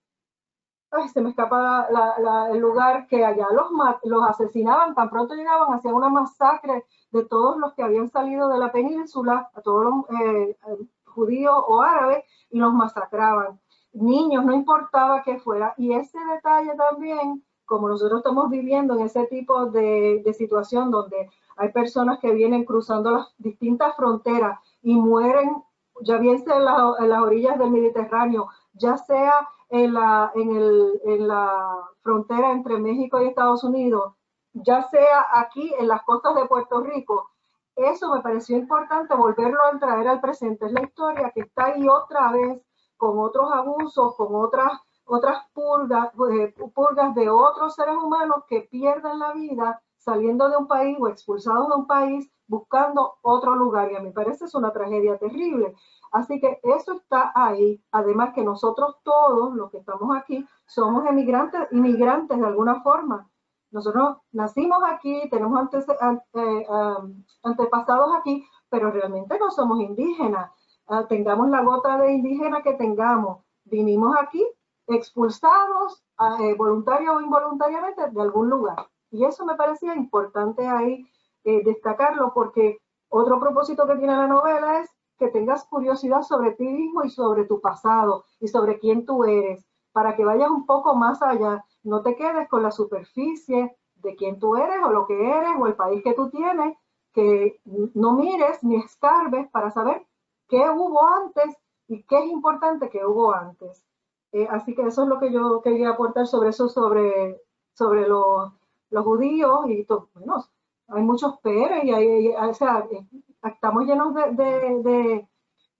ay, se me escapa la, la, el lugar, que allá los, los asesinaban, tan pronto llegaban, hacían una masacre de todos los que habían salido de la península, a todos los eh, judíos o árabes, y los masacraban. Niños, no importaba que fuera. Y ese detalle también, como nosotros estamos viviendo en ese tipo de, de situación donde hay personas que vienen cruzando las distintas fronteras y mueren, ya bien sea en, la, en las orillas del Mediterráneo, ya sea en la, en, el, en la frontera entre México y Estados Unidos, ya sea aquí en las costas de Puerto Rico. Eso me pareció importante volverlo a traer al presente. Es la historia que está ahí otra vez, con otros abusos, con otras, otras purgas, eh, purgas de otros seres humanos que pierden la vida saliendo de un país o expulsados de un país buscando otro lugar. Y a mí me parece es una tragedia terrible. Así que eso está ahí. Además que nosotros todos los que estamos aquí somos emigrantes, inmigrantes de alguna forma. Nosotros nacimos aquí, tenemos antes, ante, um, antepasados aquí, pero realmente no somos indígenas. Uh, tengamos la gota de indígena que tengamos. Vinimos aquí expulsados, uh, eh, voluntario o involuntariamente, de algún lugar. Y eso me parecía importante ahí eh, destacarlo, porque otro propósito que tiene la novela es que tengas curiosidad sobre ti mismo y sobre tu pasado y sobre quién tú eres, para que vayas un poco más allá. No te quedes con la superficie de quién tú eres o lo que eres o el país que tú tienes, que no mires ni escarbes para saber qué hubo antes y qué es importante que hubo antes. Eh, así que eso es lo que yo quería aportar sobre eso, sobre, sobre los, los judíos y todo. Bueno, hay muchos Pérez y hay, o sea, estamos llenos de, de, de,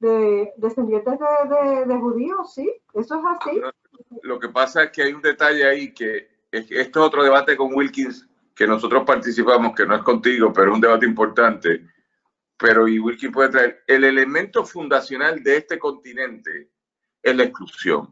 de descendientes de, de, de judíos, sí, eso es así.
Lo que pasa es que hay un detalle ahí que este es otro debate con Wilkins que nosotros participamos, que no es contigo, pero es un debate importante. Pero y Wilkins puede traer, el elemento fundacional de este continente es la exclusión.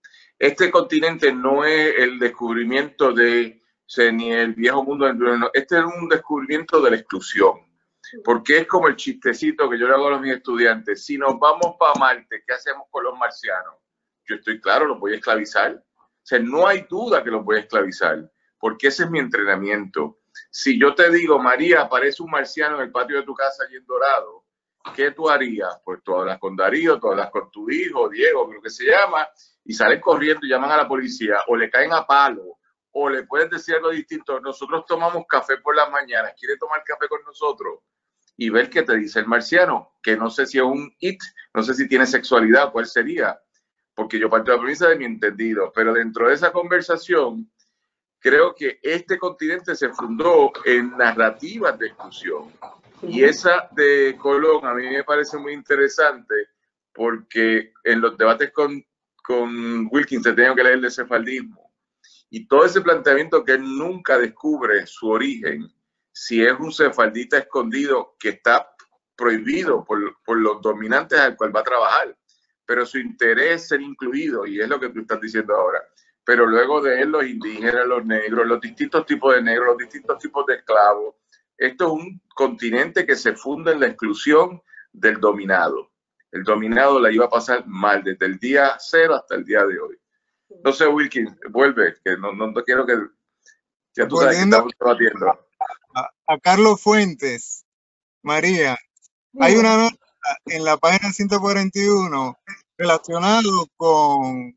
Este continente no es el descubrimiento de, o sea, ni el viejo mundo, no, este es un descubrimiento de la exclusión. Porque es como el chistecito que yo le hago a mis estudiantes: si nos vamos para Marte, ¿qué hacemos con los marcianos? Yo estoy claro, los voy a esclavizar. O sea, no hay duda que los voy a esclavizar, porque ese es mi entrenamiento. Si yo te digo, María, aparece un marciano en el patio de tu casa allí en Dorado, ¿qué tú harías? Pues tú hablas con Darío, tú hablas con tu hijo, Diego, creo que se llama, y salen corriendo y llaman a la policía, o le caen a palo, o le puedes decir algo distinto. Nosotros tomamos café por las mañanas, ¿quiere tomar café con nosotros? Y ver qué te dice el marciano, que no sé si es un it, no sé si tiene sexualidad, cuál sería, porque yo parto de la premisa de mi entendido, pero dentro de esa conversación, creo que este continente se fundó en narrativas de exclusión. Y esa de Colón a mí me parece muy interesante porque en los debates con, con Wilkins se tenía que leer de cefaldismo. Y todo ese planteamiento que él nunca descubre su origen, si es un cefaldita escondido que está prohibido por, por los dominantes al cual va a trabajar, pero su interés es ser incluido, y es lo que tú estás diciendo ahora. Pero luego de él, los indígenas, los negros, los distintos tipos de negros, los distintos tipos de esclavos. Esto es un continente que se funda en la exclusión del dominado. El dominado la iba a pasar mal desde el día cero hasta el día de hoy. No sé, Wilkins, vuelve, que no, no, no quiero que... Ya tú sabes que estamos debatiendo.
A, a Carlos Fuentes, María, hay una nota en la página ciento cuarenta y uno relacionado con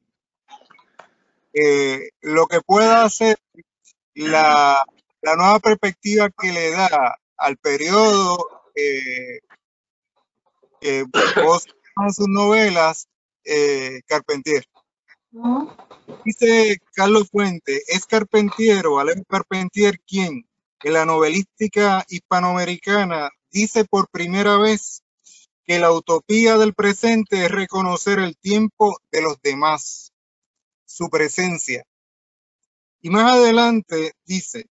eh, lo que pueda hacer la, la nueva perspectiva que le da al periodo eh, que vos en sus novelas, eh, Carpentier.
Uh-huh.
Dice Carlos Fuentes, es Carpentier o Alejo Carpentier quien en la novelística hispanoamericana dice por primera vez que la utopía del presente es reconocer el tiempo de los demás, su presencia. Y más adelante dice,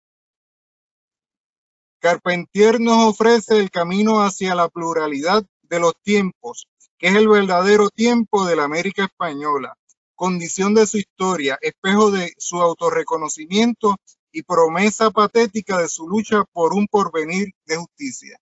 Carpentier nos ofrece el camino hacia la pluralidad de los tiempos, que es el verdadero tiempo de la América española, condición de su historia, espejo de su autorreconocimiento y promesa patética de su lucha por un porvenir de justicia.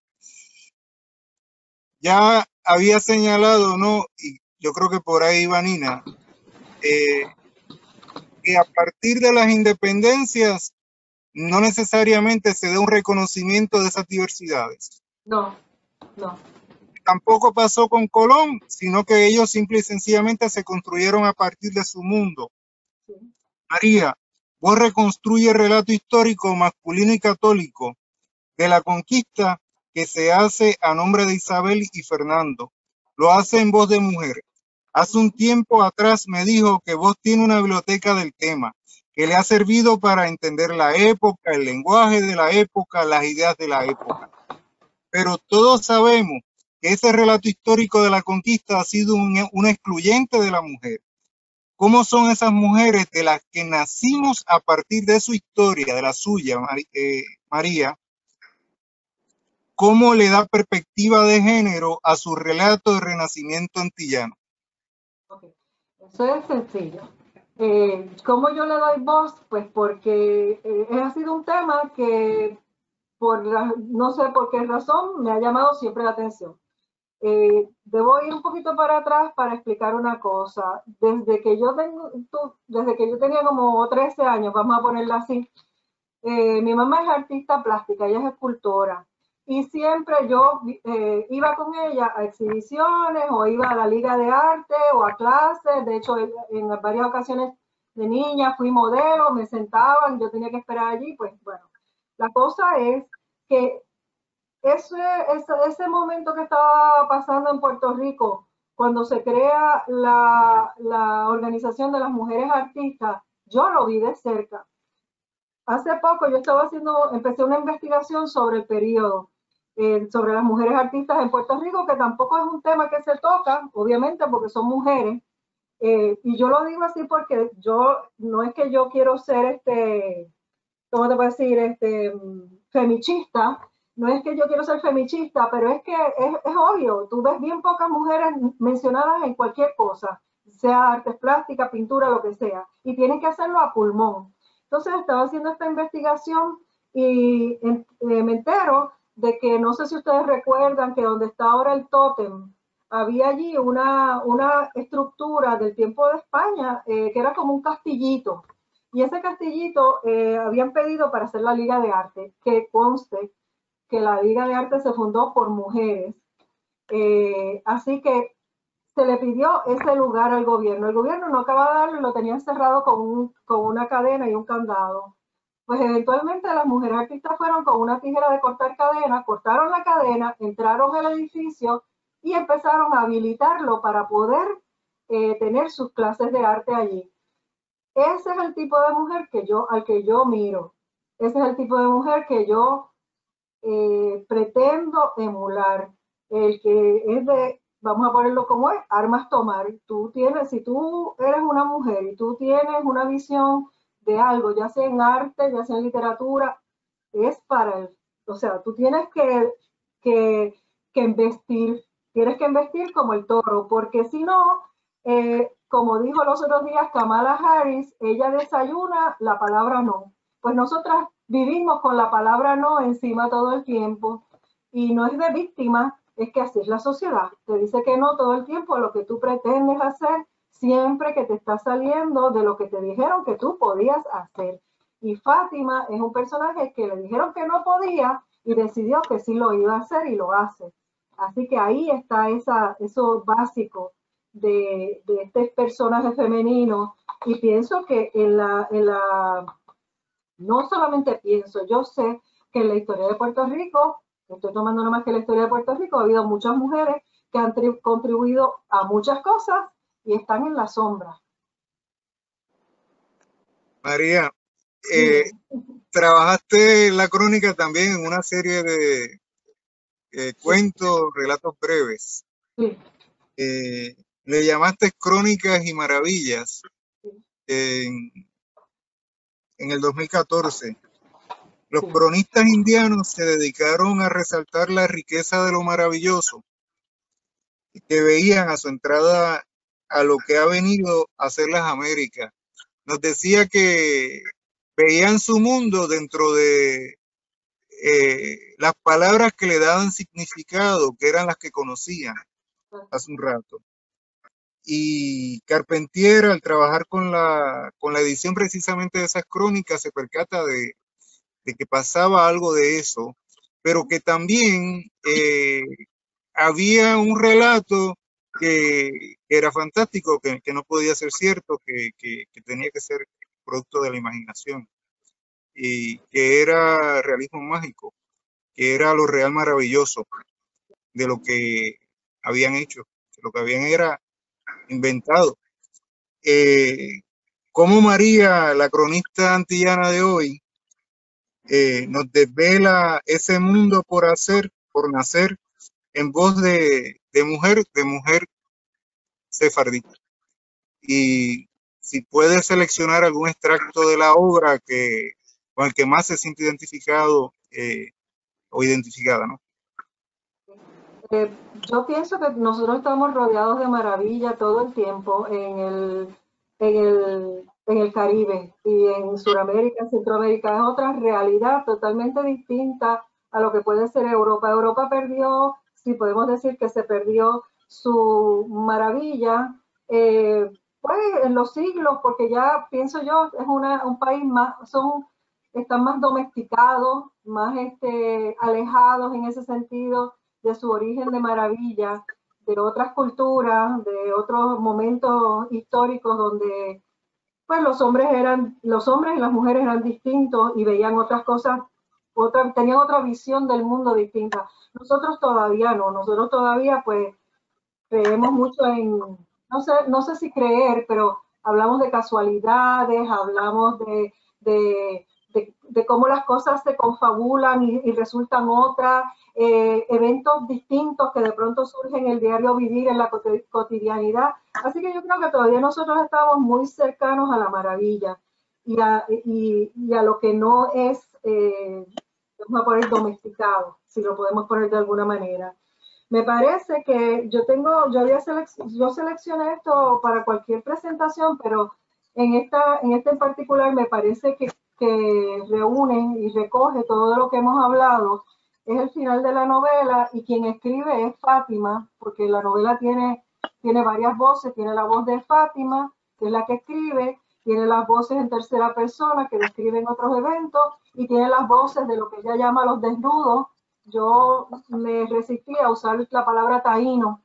Ya había señalado, ¿no? Y yo creo que por ahí va Nina, eh, que a partir de las independencias no necesariamente se da un reconocimiento de esas diversidades.
No, no.
Tampoco pasó con Colón, sino que ellos simple y sencillamente se construyeron a partir de su mundo.
Sí.
María, vos reconstruye el relato histórico masculino y católico de la conquista que se hace a nombre de Isabel y Fernando. Lo hace en voz de mujer. Hace un tiempo atrás me dijo que vos tiene una biblioteca del tema, que le ha servido para entender la época, el lenguaje de la época, las ideas de la época. Pero todos sabemos que ese relato histórico de la conquista ha sido un, un excluyente de la mujer. ¿Cómo son esas mujeres de las que nacimos a partir de su historia, de la suya, Mar eh, María? ¿Cómo le da perspectiva de género a su relato de renacimiento antillano?
Okay. Eso es sencillo. Eh, ¿Cómo yo le doy voz? Pues porque eh, ha sido un tema que, por la, no sé por qué razón, me ha llamado siempre la atención. Eh, debo ir un poquito para atrás para explicar una cosa. Desde que yo tengo, tú, desde que yo tenía como trece años, vamos a ponerla así, eh, mi mamá es artista plástica, ella es escultora. Y siempre yo eh, iba con ella a exhibiciones o iba a la liga de arte o a clases. De hecho, en, en varias ocasiones de niña fui modelo, me sentaban, yo tenía que esperar allí. Pues bueno, la cosa es que ese, ese, ese momento que estaba pasando en Puerto Rico, cuando se crea la, la Organización de las Mujeres Artistas, yo lo vi de cerca. Hace poco yo estaba haciendo, empecé una investigación sobre el periodo, eh, sobre las mujeres artistas en Puerto Rico, que tampoco es un tema que se toca, obviamente, porque son mujeres. Eh, y yo lo digo así porque yo, no es que yo quiero ser, este, ¿cómo te puedo decir? Este, femichista. No es que yo quiero ser femichista, pero es que es, es obvio, tú ves bien pocas mujeres mencionadas en cualquier cosa, sea artes plásticas, pintura, lo que sea, y tienen que hacerlo a pulmón. Entonces estaba haciendo esta investigación y eh, me entero de que, no sé si ustedes recuerdan, que donde está ahora el tótem, había allí una, una estructura del tiempo de España, eh, que era como un castillito. Y ese castillito eh, habían pedido para hacer la Liga de Arte, que conste que la Liga de Arte se fundó por mujeres. Eh, así que se le pidió ese lugar al gobierno. El gobierno no acaba de darlo y lo tenía cerrado con, un, con una cadena y un candado. Pues eventualmente las mujeres artistas fueron con una tijera de cortar cadena, cortaron la cadena, entraron al edificio y empezaron a habilitarlo para poder eh, tener sus clases de arte allí. Ese es el tipo de mujer que yo, al que yo miro. Ese es el tipo de mujer que yo eh, pretendo emular. El que es de, vamos a ponerlo como es, armas tomar. Tú tienes, si tú eres una mujer y tú tienes una visión de algo, ya sea en arte, ya sea en literatura, es para el, o sea, tú tienes que, que, que investir, tienes que investir como el toro, porque si no, eh, como dijo los otros días Kamala Harris, ella desayuna la palabra no. Pues nosotras vivimos con la palabra no encima todo el tiempo y no es de víctima, es que así es la sociedad. Te dice que no todo el tiempo a lo que tú pretendes hacer, siempre que te está saliendo de lo que te dijeron que tú podías hacer. Y Fátima es un personaje que le dijeron que no podía y decidió que sí lo iba a hacer y lo hace. Así que ahí está esa, eso básico de, de este personaje femenino. Y pienso que en la, en la, no solamente pienso, yo sé que en la historia de Puerto Rico, estoy tomando nomás que la historia de Puerto Rico, ha habido muchas mujeres que han contribuido a muchas cosas y están en la sombra.
María, eh, trabajaste la crónica también en una serie de eh, cuentos, relatos breves.
Sí.
Eh, le llamaste Crónicas y Maravillas en, en el dos mil catorce. Los
Sí.
cronistas indianos se dedicaron a resaltar la riqueza de lo maravilloso que veían a su entrada a lo que ha venido a ser las Américas. Nos decía que veían su mundo dentro de eh, las palabras que le daban significado, que eran las que conocían hace un rato. Y Carpentier, al trabajar con la, con la edición precisamente de esas crónicas, se percata de, de que pasaba algo de eso, pero que también eh, había un relato que, que era fantástico, que, que, no podía ser cierto, que, que, que tenía que ser producto de la imaginación, y que era realismo mágico, que era lo real maravilloso de lo que habían hecho, de lo que habían era inventado. Eh, como María, la cronista antillana de hoy, eh, nos desvela ese mundo por hacer, por nacer, en voz de, de mujer, de mujer sefardí. Y si puedes seleccionar algún extracto de la obra que, con el que más se siente identificado eh, o identificada, ¿no?
Eh, yo pienso que nosotros estamos rodeados de maravilla todo el tiempo en el, en el, en el Caribe y en Sudamérica, en Centroamérica. Es otra realidad totalmente distinta a lo que puede ser Europa. Europa perdió, si podemos decir que se perdió su maravilla, eh, pues en los siglos, porque ya pienso yo, es una, un país más, son, están más domesticados, más este, alejados en ese sentido de su origen de maravilla, de otras culturas, de otros momentos históricos donde pues los hombres eran, los hombres y las mujeres eran distintos y veían otras cosas, otra, tenían otra visión del mundo distinta. Nosotros todavía no, nosotros todavía pues creemos mucho en, no sé, no sé si creer, pero hablamos de casualidades, hablamos de, de, de, de cómo las cosas se confabulan y, y resultan otras, eh, eventos distintos que de pronto surgen en el diario vivir, en la cotidianidad. Así que yo creo que todavía nosotros estamos muy cercanos a la maravilla y a, y, y a lo que no es, eh, vamos a poner, domesticado, si lo podemos poner de alguna manera. Me parece que yo tengo, yo había selec- yo seleccioné esto para cualquier presentación, pero en esta, en este en particular me parece que, que reúne y recoge todo lo que hemos hablado. Es el final de la novela y quien escribe es Fátima, porque la novela tiene, tiene varias voces, tiene la voz de Fátima, que es la que escribe, tiene las voces en tercera persona que describen otros eventos y tiene las voces de lo que ella llama los desnudos. Yo me resistí a usar la palabra taíno,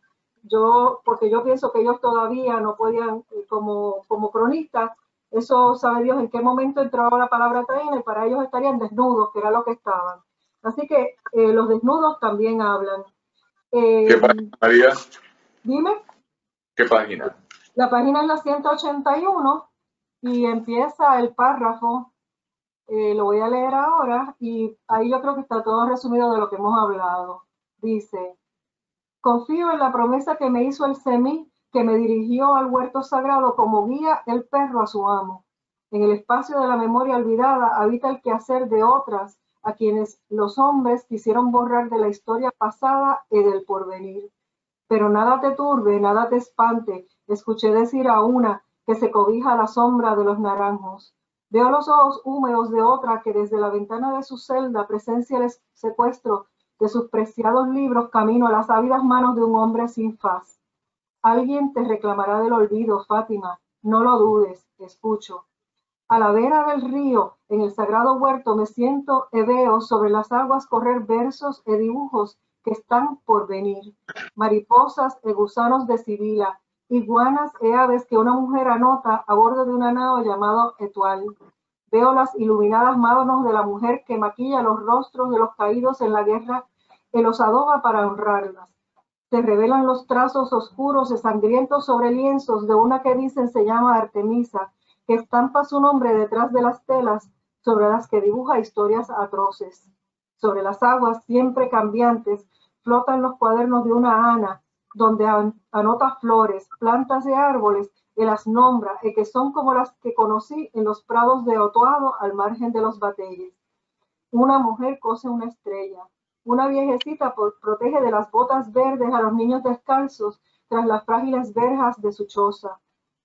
yo, porque yo pienso que ellos todavía no podían, como, como cronistas, eso sabe Dios en qué momento entró la palabra taíno y para ellos estarían desnudos, que era lo que estaban. Así que eh, los desnudos también hablan. Eh,
¿Qué página, María?
Dime.
¿Qué página?
La página es la ciento ochenta y uno y empieza el párrafo, eh, lo voy a leer ahora, y ahí yo creo que está todo resumido de lo que hemos hablado. Dice: confío en la promesa que me hizo el semí, que me dirigió al huerto sagrado como guía el perro a su amo. En el espacio de la memoria olvidada habita el quehacer de otras, a quienes los hombres quisieron borrar de la historia pasada y del porvenir. Pero nada te turbe, nada te espante, escuché decir a una que se cobija a la sombra de los naranjos. Veo los ojos húmedos de otra que desde la ventana de su celda presencia el secuestro de sus preciados libros camino a las ávidas manos de un hombre sin faz. Alguien te reclamará del olvido, Fátima, no lo dudes, escucho. A la vera del río, en el sagrado huerto, me siento y veo sobre las aguas correr versos y dibujos que están por venir. Mariposas y gusanos de sibila, iguanas y aves que una mujer anota a bordo de una nao llamado Etual. Veo las iluminadas manos de la mujer que maquilla los rostros de los caídos en la guerra y los adoba para honrarlas. Se revelan los trazos oscuros y sangrientos sobre lienzos de una que dicen se llama Artemisa, que estampa su nombre detrás de las telas sobre las que dibuja historias atroces. Sobre las aguas siempre cambiantes flotan los cuadernos de una Ana, donde an anota flores, plantas y árboles y las nombra, y que son como las que conocí en los prados de Otoado al margen de los batelles. Una mujer cose una estrella. Una viejecita protege de las botas verdes a los niños descalzos tras las frágiles verjas de su choza.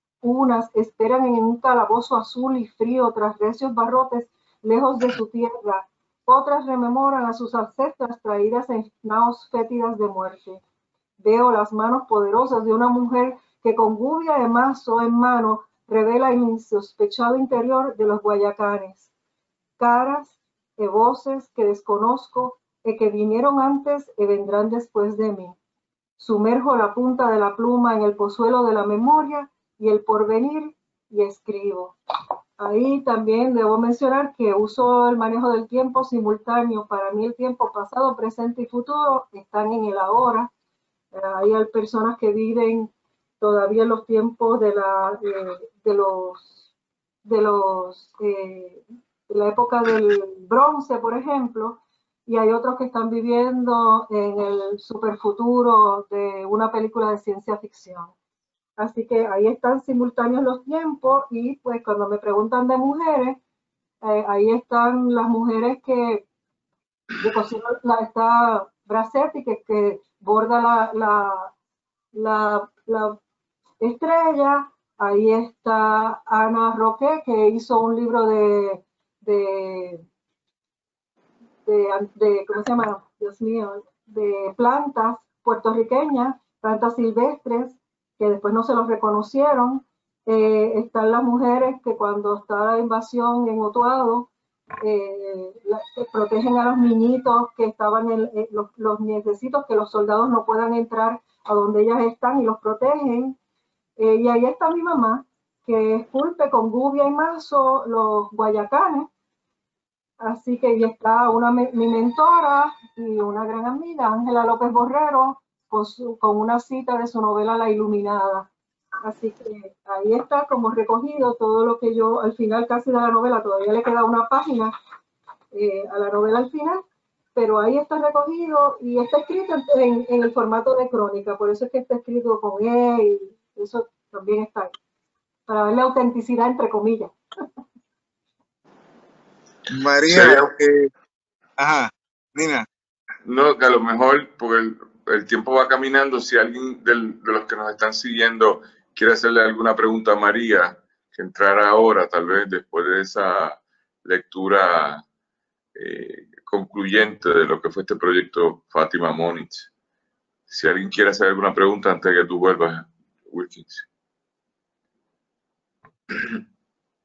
Unas esperan en un calabozo azul y frío tras recios barrotes lejos de su tierra. Otras rememoran a sus ancestras traídas en naos fétidas de muerte. Veo las manos poderosas de una mujer que con gubia de mazo en mano revela el insospechado interior de los guayacanes. Caras y voces que desconozco y que vinieron antes y vendrán después de mí. Sumerjo la punta de la pluma en el pozuelo de la memoria y el porvenir y escribo. Ahí también debo mencionar que uso el manejo del tiempo simultáneo. Para mí el tiempo pasado, presente y futuro están en el ahora. Hay personas que viven todavía en los tiempos de, la, de, de los, de, los eh, de la época del bronce, por ejemplo, y hay otros que están viviendo en el superfuturo de una película de ciencia ficción. Así que ahí están simultáneos los tiempos y pues cuando me preguntan de mujeres, eh, ahí están las mujeres que de cocina, la, está Bracetti, que, que borda la, la, la, la estrella. Ahí está Ana Roque, que hizo un libro de, de, de, de ¿cómo se llama? Dios mío, de plantas puertorriqueñas, plantas silvestres, que después no se los reconocieron. Eh, están las mujeres que cuando está la invasión en Utuado, eh, la, eh, protegen a los niñitos que estaban en eh, los, los nietecitos, que los soldados no puedan entrar a donde ellas están y los protegen. Eh, y ahí está mi mamá, que esculpe con gubia y mazo los guayacanes. Así que ahí está una, mi mentora y una gran amiga, Ángela López Borrero, con, su, con una cita de su novela La Iluminada. Así que ahí está como recogido todo lo que yo, al final casi de la novela, todavía le queda una página eh, a la novela al final, pero ahí está recogido y está escrito en, en el formato de crónica, por eso es que está escrito con E y eso también está ahí, para darle autenticidad entre comillas.
María, eh, ajá, Nina.
No, que a lo mejor, porque el, el tiempo va caminando, si alguien del, de los que nos están siguiendo quiere hacerle alguna pregunta a María, que entrara ahora, tal vez después de esa lectura eh, concluyente de lo que fue este proyecto Fátima Monich. Si alguien quiere hacer alguna pregunta antes de que tú vuelvas, Wilkins.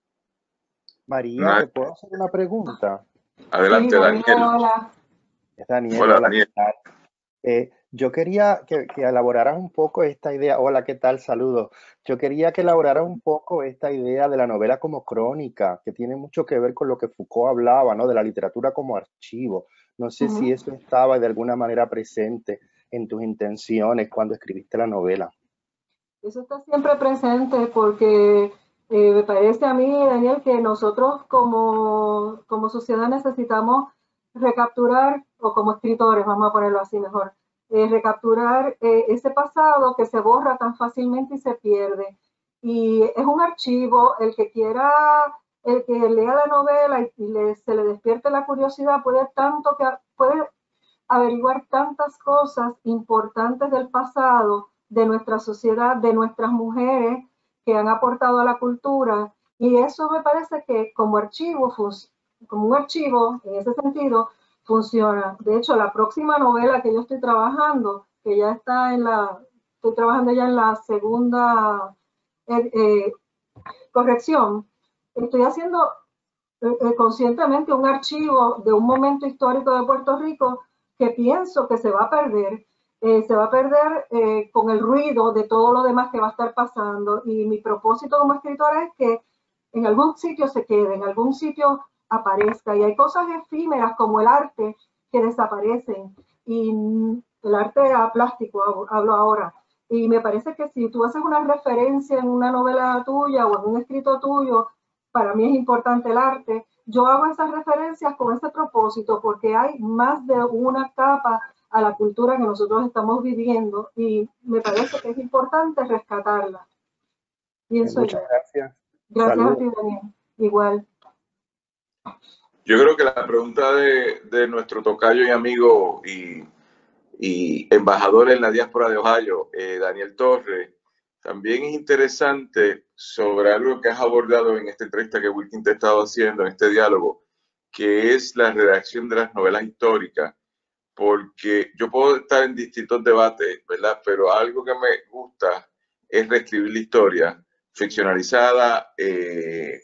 María, ¿te puedo hacer una pregunta?
Adelante,
Sí, Daniel,
Daniel.
hola.
Es Daniel,
Hola,
hola, ¿qué
Daniel.
tal? Eh, yo quería que, que elaboraras un poco esta idea. Hola, ¿qué tal? Saludos. Yo quería que elaboraras un poco esta idea de la novela como crónica, que tiene mucho que ver con lo que Foucault hablaba, ¿no? De la literatura como archivo. No sé
Ujú.
si eso estaba de alguna manera presente en tus intenciones cuando escribiste la novela.
Eso está siempre presente porque eh, me parece a mí, Daniel, que nosotros como, como sociedad necesitamos recapturar, o como escritores, vamos a ponerlo así mejor, eh, recapturar eh, ese pasado que se borra tan fácilmente y se pierde. Y es un archivo, el que quiera, el que lea la novela y, y le, se le despierte la curiosidad, puede tanto que puede averiguar tantas cosas importantes del pasado, de nuestra sociedad, de nuestras mujeres que han aportado a la cultura. Y eso me parece que como archivo, como un archivo, en ese sentido, funciona. De hecho, la próxima novela que yo estoy trabajando, que ya está en la, estoy trabajando ya en la segunda eh, eh, corrección, estoy haciendo eh, conscientemente un archivo de un momento histórico de Puerto Rico que pienso que se va a perder, eh, se va a perder eh, con el ruido de todo lo demás que va a estar pasando. Y mi propósito como escritora es que en algún sitio se quede, en algún sitio aparezca. Y hay cosas efímeras como el arte que desaparecen. Y el arte plástico, hablo ahora. Y me parece que si tú haces una referencia en una novela tuya o en un escrito tuyo, para mí es importante el arte. Yo hago esas referencias con ese propósito porque hay más de una capa a la cultura que nosotros estamos viviendo y me parece que es importante rescatarla. Pienso yo.
Muchas gracias.
Gracias a ti,
Saludos.
Daniel. Igual.
Yo creo que la pregunta de, de nuestro tocayo y amigo y, y embajador en la diáspora de Ohio, eh, Daniel Torres, también es interesante sobre algo que has abordado en esta entrevista que Wilkin te ha estado haciendo, en este diálogo, que es la redacción de las novelas históricas, porque yo puedo estar en distintos debates, ¿verdad? Pero algo que me gusta es reescribir la historia ficcionalizada. Eh,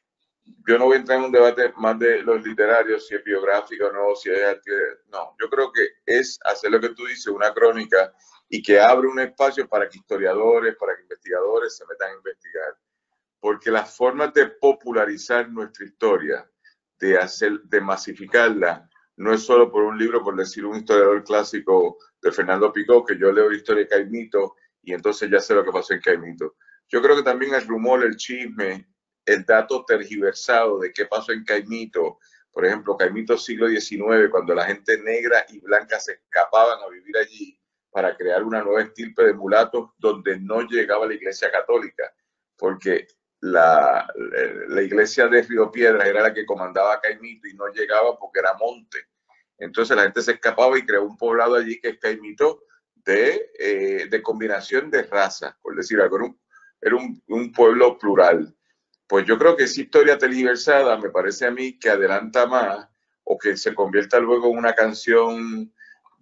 yo no voy a entrar en un debate más de los literarios, si es biográfico o no, si es... No, yo creo que es hacer lo que tú dices, una crónica, y que abre un espacio para que historiadores, para que investigadores se metan a investigar. Porque las formas de popularizar nuestra historia, de, hacer, de masificarla, no es solo por un libro, por decir un historiador clásico de Fernando Picó, que yo leo la historia de Caimito y entonces ya sé lo que pasó en Caimito. Yo creo que también el rumor, el chisme, el dato tergiversado de qué pasó en Caimito, por ejemplo, Caimito siglo diecinueve, cuando la gente negra y blanca se escapaban a vivir allí para crear una nueva estirpe de mulatos donde no llegaba la Iglesia Católica, porque la, la iglesia de Río Piedras era la que comandaba Caimito y no llegaba porque era monte. Entonces la gente se escapaba y creó un poblado allí que es Caimito de, eh, de combinación de razas, por decir algo, era un, era un, un pueblo plural. Pues yo creo que esa historia tergiversada me parece a mí que adelanta más o que se convierta luego en una canción,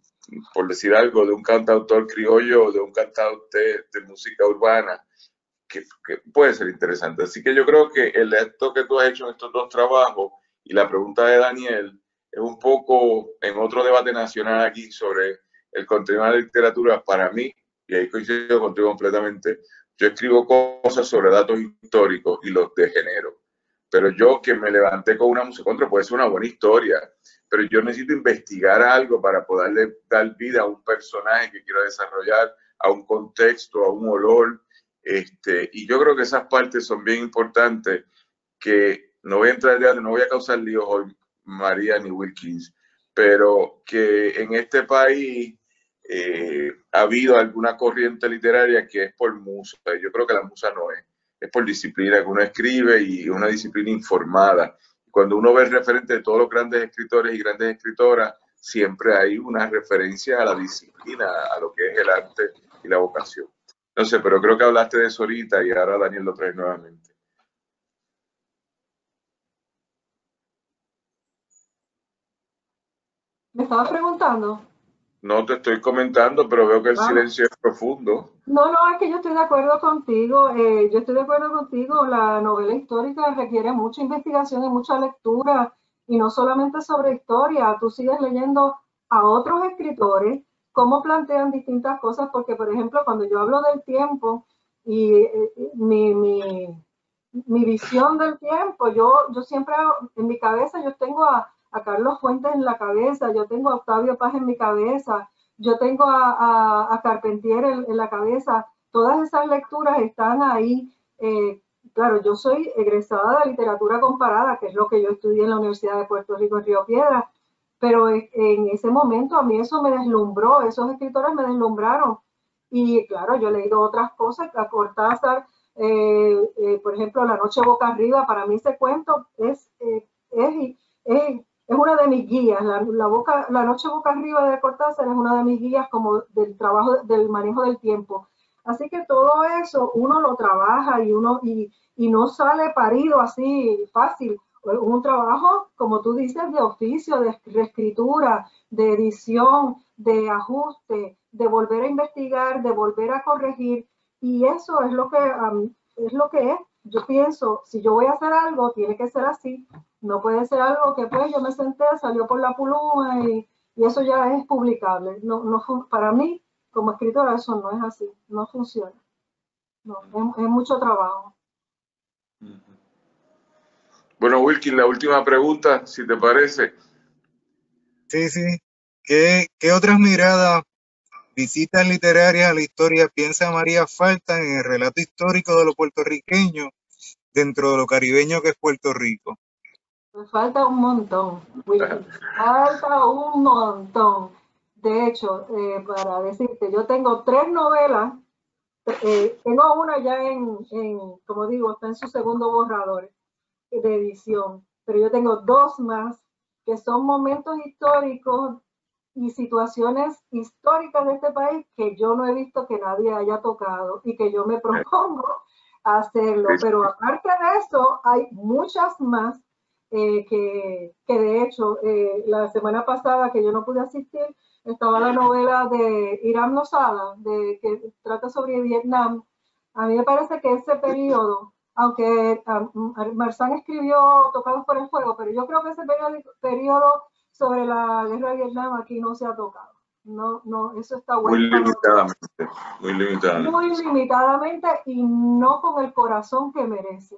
por decir algo, de un cantautor criollo o de un cantautor de, de música urbana, que, que puede ser interesante. Así que yo creo que el acto que tú has hecho en estos dos trabajos y la pregunta de Daniel es un poco en otro debate nacional aquí sobre el contenido de la literatura. Para mí, y ahí coincido contigo completamente, yo escribo cosas sobre datos históricos y los degenero. Pero yo que me levanté con una música contra puede ser una buena historia, pero yo necesito investigar algo para poderle dar vida a un personaje que quiero desarrollar, a un contexto, a un olor. Este, y yo creo que esas partes son bien importantes, que no voy a entrar ya, no voy a causar líos hoy, María ni Wilkins, pero que en este país eh, ha habido alguna corriente literaria que es por musa. Yo creo que la musa no es, es por disciplina, que uno escribe y una disciplina informada. Cuando uno ve el referente de todos los grandes escritores y grandes escritoras, siempre hay una referencia a la disciplina, a lo que es el arte y la vocación. No sé, pero creo que hablaste de eso ahorita y ahora Daniel lo trae nuevamente.
¿Me estabas preguntando?
No te estoy comentando, pero veo que el
Ah.
silencio es profundo.
No, no, es que yo estoy de acuerdo contigo, eh, yo estoy de acuerdo contigo, la novela histórica requiere mucha investigación y mucha lectura, y no solamente sobre historia, tú sigues leyendo a otros escritores, cómo plantean distintas cosas, porque por ejemplo, cuando yo hablo del tiempo y eh, mi, mi, mi visión del tiempo, yo, yo siempre en mi cabeza, yo tengo a, a Carlos Fuentes en la cabeza, yo tengo a Octavio Paz en mi cabeza, yo tengo a, a, a Carpentier en, en, la cabeza, todas esas lecturas están ahí. Eh, claro, yo soy egresada de literatura comparada, que es lo que yo estudié en la Universidad de Puerto Rico en Río Piedras, pero en ese momento a mí eso me deslumbró, esos escritores me deslumbraron. Y claro, yo he leído otras cosas, a Cortázar, eh, eh, por ejemplo, La noche boca arriba, para mí ese cuento es, eh, es, es es una de mis guías, la, la, boca, la noche boca arriba de Cortázar es una de mis guías como del trabajo, del manejo del tiempo. Así que todo eso uno lo trabaja y uno y, y no sale parido así fácil. Un trabajo, como tú dices, de oficio, de reescritura, de edición, de ajuste, de volver a investigar, de volver a corregir. Y eso es lo que, um, es lo que es. Yo pienso, si yo voy a hacer algo, tiene que ser así. No puede ser algo que pues yo me senté, salió por la pluma y, y eso ya es publicable. No, no, para mí, como escritora, eso no es así, no funciona. No, es, es mucho trabajo.
Bueno, Wilkin, la última pregunta, si te parece.
Sí, sí. ¿Qué, qué otras miradas, visitas literarias a la historia piensa María faltan en el relato histórico de lo puertorriqueño dentro de lo caribeño que es Puerto Rico?
Me falta un montón, Wilkin. Falta un montón. De hecho, eh, para decirte, yo tengo tres novelas. Eh, tengo una ya en, en, como digo, está en su segundo borrador de edición, pero yo tengo dos más que son momentos históricos y situaciones históricas de este país que yo no he visto que nadie haya tocado y que yo me propongo hacerlo. Pero aparte de eso, hay muchas más eh, que, que de hecho eh, la semana pasada que yo no pude asistir, estaba la novela de Iram Lozada, de, que trata sobre Vietnam. A mí me parece que ese periodo, aunque um, Marzán escribió Tocados por el Fuego, pero yo creo que ese periodo, periodo sobre la guerra de Vietnam aquí no se ha tocado. No, no, eso está
muy limitadamente, muy limitadamente.
Muy limitadamente y no con el corazón que merece.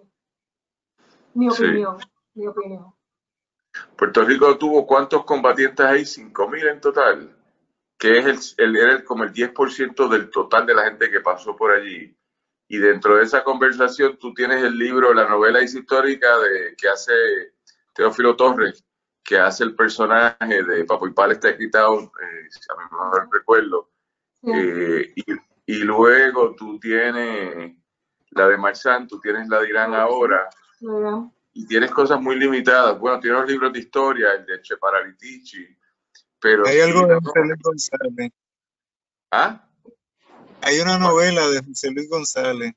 Mi opinión, sí. mi opinión.
Puerto Rico tuvo ¿cuántos combatientes hay? cinco mil en total, que es el, el, el, como el diez por ciento del total de la gente que pasó por allí. Y dentro de esa conversación tú tienes el libro, la novela histórica de, que hace Teófilo Torres, que hace el personaje de Papo y Pal, está escrito, eh, si a mi mejor recuerdo. Sí. Eh, y, y luego tú tienes la de Marzán, tú tienes la de Irán ahora.
Sí.
Y tienes cosas muy limitadas. Bueno, tienes los libros de historia, el de Che Paralitici, pero
hay
sí,
algo de
no,
José Luis González.
¿Ah?
Hay una novela de José Luis González.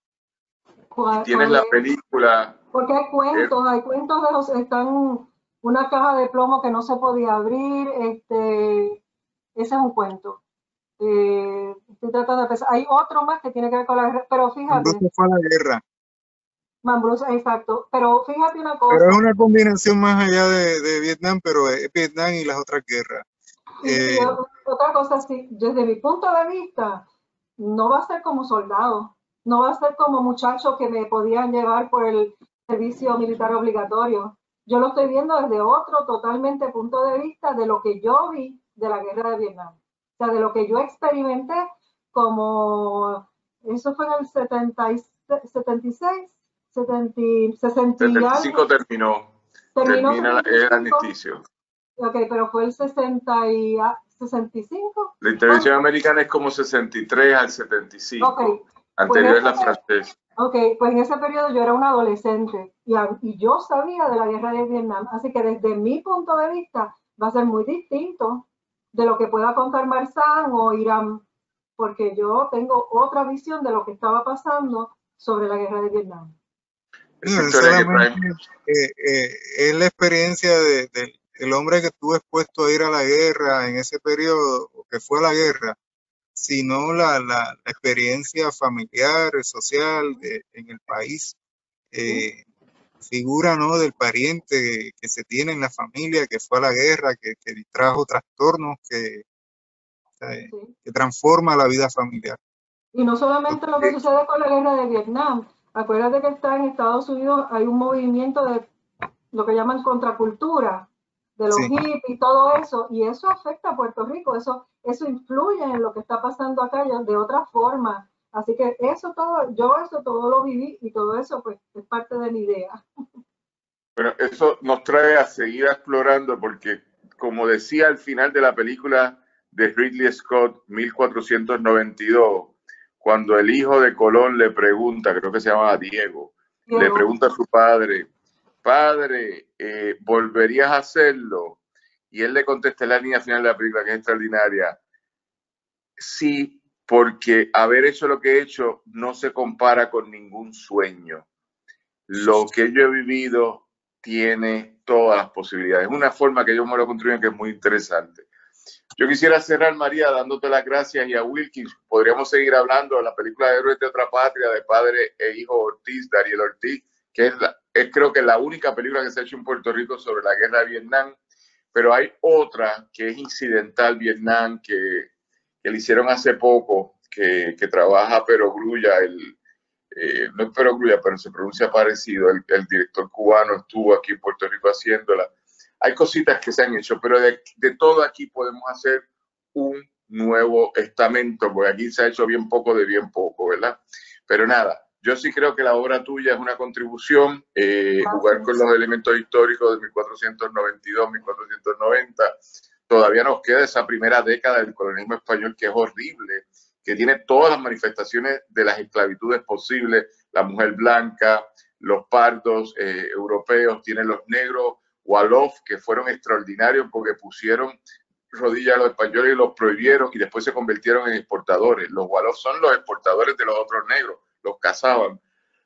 Y tienes la película.
Porque hay cuentos, hay cuentos de José, están una caja de plomo que no se podía abrir, este, ese es un cuento. Eh, estoy tratando de pensar. Hay otro más que tiene que ver con la guerra, pero fíjate.
Mambrú fue a la guerra.
Mambrú, exacto. Pero fíjate una cosa.
Pero es una combinación más allá de, de Vietnam, pero es Vietnam y las otras guerras.
Y, eh, y otra cosa, sí, desde mi punto de vista, no va a ser como soldado, no va a ser como muchachos que me podían llevar por el servicio militar obligatorio. Yo lo estoy viendo desde otro totalmente punto de vista de lo que yo vi de la guerra de Vietnam. O sea, de lo que yo experimenté como, eso fue en el setenta y seis, setenta, sesenta
setenta y cinco terminó,
terminó
termina el armisticio.
Ok, pero fue el sesenta y, sesenta y cinco.
La intervención americana es como sesenta y tres al setenta y cinco.
Okay.
Anterior
pues
es la francesa.
Ok, pues en ese periodo yo era una adolescente y, y yo sabía de la guerra de Vietnam, así que desde mi punto de vista va a ser muy distinto de lo que pueda contar Marzán o Irán, porque yo tengo otra visión de lo que estaba pasando sobre la guerra de Vietnam.
No, solamente, eh, eh, es la experiencia de, de, el hombre que estuvo expuesto a ir a la guerra en ese periodo, o que fue a la guerra, sino la, la, la experiencia familiar, social de, en el país. Eh, figura, ¿no?, del pariente que se tiene en la familia, que fue a la guerra, que, que trajo trastornos, que, eh,
Sí.
que transforma la vida familiar.
Y no solamente lo que sucede con la guerra de Vietnam. Acuérdate que está en Estados Unidos, hay un movimiento de lo que llaman contracultura, de los
Sí.
hippies y todo eso, y eso afecta a Puerto Rico, eso, eso influye en lo que está pasando acá ya de otra forma. Así que eso todo, yo eso todo lo viví y todo eso pues es parte de mi idea.
Bueno, eso nos trae a seguir explorando porque, como decía al final de la película de Ridley Scott, mil cuatrocientos noventa y dos, cuando el hijo de Colón le pregunta, creo que se llamaba Diego, Diego. le pregunta a su padre, padre, eh, ¿volverías a hacerlo? Y él le contesta en la línea final de la película, que es extraordinaria, sí, porque haber hecho lo que he hecho no se compara con ningún sueño. Lo que yo he vivido tiene todas las posibilidades. Es una forma que yo me lo construyo que es muy interesante. Yo quisiera cerrar, María, dándote las gracias, y a Wilkins. Podríamos seguir hablando de la película de Héroes de otra Patria, de padre e hijo Ortiz, Dariel Ortiz, que es, la, es creo que la única película que se ha hecho en Puerto Rico sobre la guerra de Vietnam, pero hay otra que es incidental Vietnam, que, que le hicieron hace poco, que, que trabaja Pero Grulla, el, eh, no es Pero Grulla, pero se pronuncia parecido, el, el director cubano estuvo aquí en Puerto Rico haciéndola. Hay cositas que se han hecho, pero de, de todo aquí podemos hacer un nuevo estamento, porque aquí se ha hecho bien poco de bien poco, ¿verdad? Pero nada, yo sí creo que la obra tuya es una contribución, eh, jugar con los elementos históricos de mil cuatrocientos noventa y dos, mil cuatrocientos noventa. Todavía nos queda esa primera década del colonialismo español, que es horrible, que tiene todas las manifestaciones de las esclavitudes posibles, la mujer blanca, los pardos eh, europeos, tienen los negros, Wolof, que fueron extraordinarios porque pusieron rodillas a los españoles y los prohibieron y después se convirtieron en exportadores. Los Wolof son los exportadores de los otros negros, los cazaban.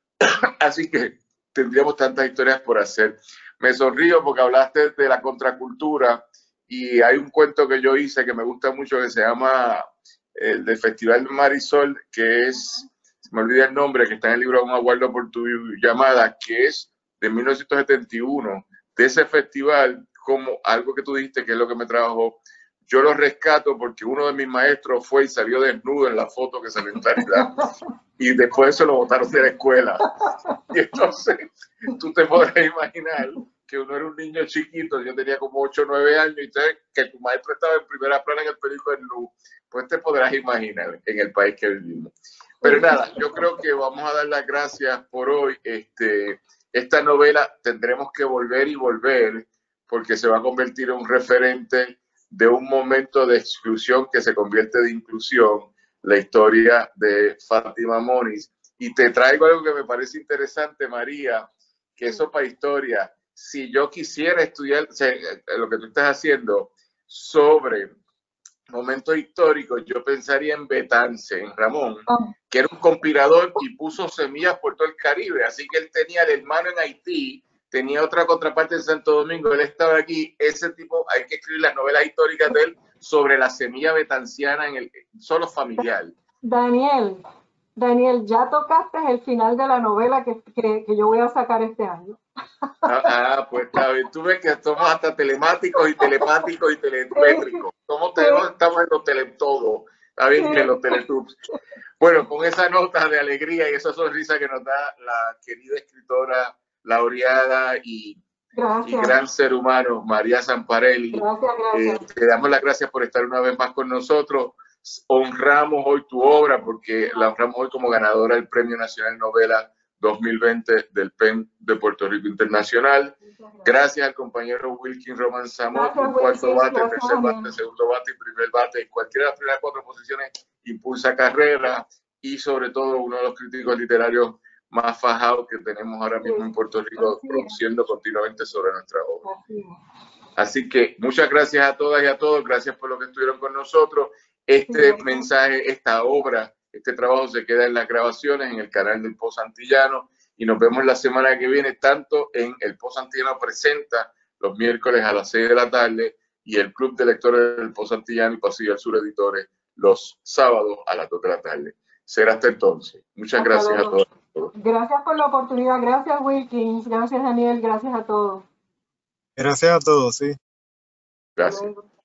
Así que tendríamos tantas historias por hacer. Me sonrío porque hablaste de la contracultura y hay un cuento que yo hice que me gusta mucho que se llama el del Festival Marisol, que es, se me olvida el nombre, que está en el libro Un aguardo por tu llamada, que es de mil novecientos setenta y uno, de ese festival, como algo que tú dijiste, que es lo que me trabajó. Yo lo rescato porque uno de mis maestros fue y salió desnudo en la foto que salió en Claridad. Y después se lo botaron de la escuela. Y entonces, tú te podrás imaginar que uno era un niño chiquito, yo tenía como ocho o nueve años, y entonces, que tu maestro estaba en primera plana en el periódico de Luz, pues te podrás imaginar en el país que vivimos. Pero nada, yo creo que vamos a dar las gracias por hoy. Este, esta novela tendremos que volver y volver, porque se va a convertir en un referente de un momento de exclusión que se convierte de inclusión, la historia de Fátima Moniz. Y te traigo algo que me parece interesante, María, que eso para historia. Si yo quisiera estudiar, o sea, lo que tú estás haciendo sobre momentos históricos, yo pensaría en Betance, en Ramón, que era un compilador y puso semillas por todo el Caribe. Así que él tenía el hermano en Haití, tenía otra contraparte en Santo Domingo, él estaba aquí. Ese tipo, hay que escribir las novelas históricas de él sobre la semilla betanciana en el solo familiar.
Daniel, Daniel, ya tocaste el final de la novela que, que, que yo voy a sacar este año.
Ah, ah, pues está bien. Tú ves que somos hasta telemáticos y telepáticos y telemétricos. Somos, tenemos, estamos en los tele todo. Está bien que los teletubs. Bueno, con esa nota de alegría y esa sonrisa que nos da la querida escritora laureada y, y gran ser humano, María Zamparelli.
Gracias, gracias.
Eh, te damos las gracias por estar una vez más con nosotros. Honramos hoy tu obra porque la honramos hoy como ganadora del Premio Nacional Novela dos mil veinte del P E N de Puerto Rico Internacional. Gracias, gracias al compañero Wilkin Roman Samot, un cuarto bate, tercer bate, segundo bate y primer bate. En cualquiera de las primeras cuatro posiciones impulsa carrera y sobre todo uno de los críticos literarios más fajados que tenemos ahora mismo en Puerto Rico, produciendo continuamente sobre nuestra obra. Así que muchas gracias a todas y a todos, gracias por lo que estuvieron con nosotros. Este mensaje, esta obra, este trabajo se queda en las grabaciones en el canal del Post Antillano y nos vemos la semana que viene tanto en el Post Antillano Presenta los miércoles a las seis de la tarde, y el Club de Lectores del Pozo Antillano y Pasillo del Sur Editores los sábados a las dos de la tarde. Será hasta entonces. Muchas
Hasta
gracias
luego.
a todos.
Gracias por la oportunidad. Gracias, Wilkins. Gracias, Daniel. Gracias a todos.
Gracias a todos, sí.
Gracias.
Hasta luego.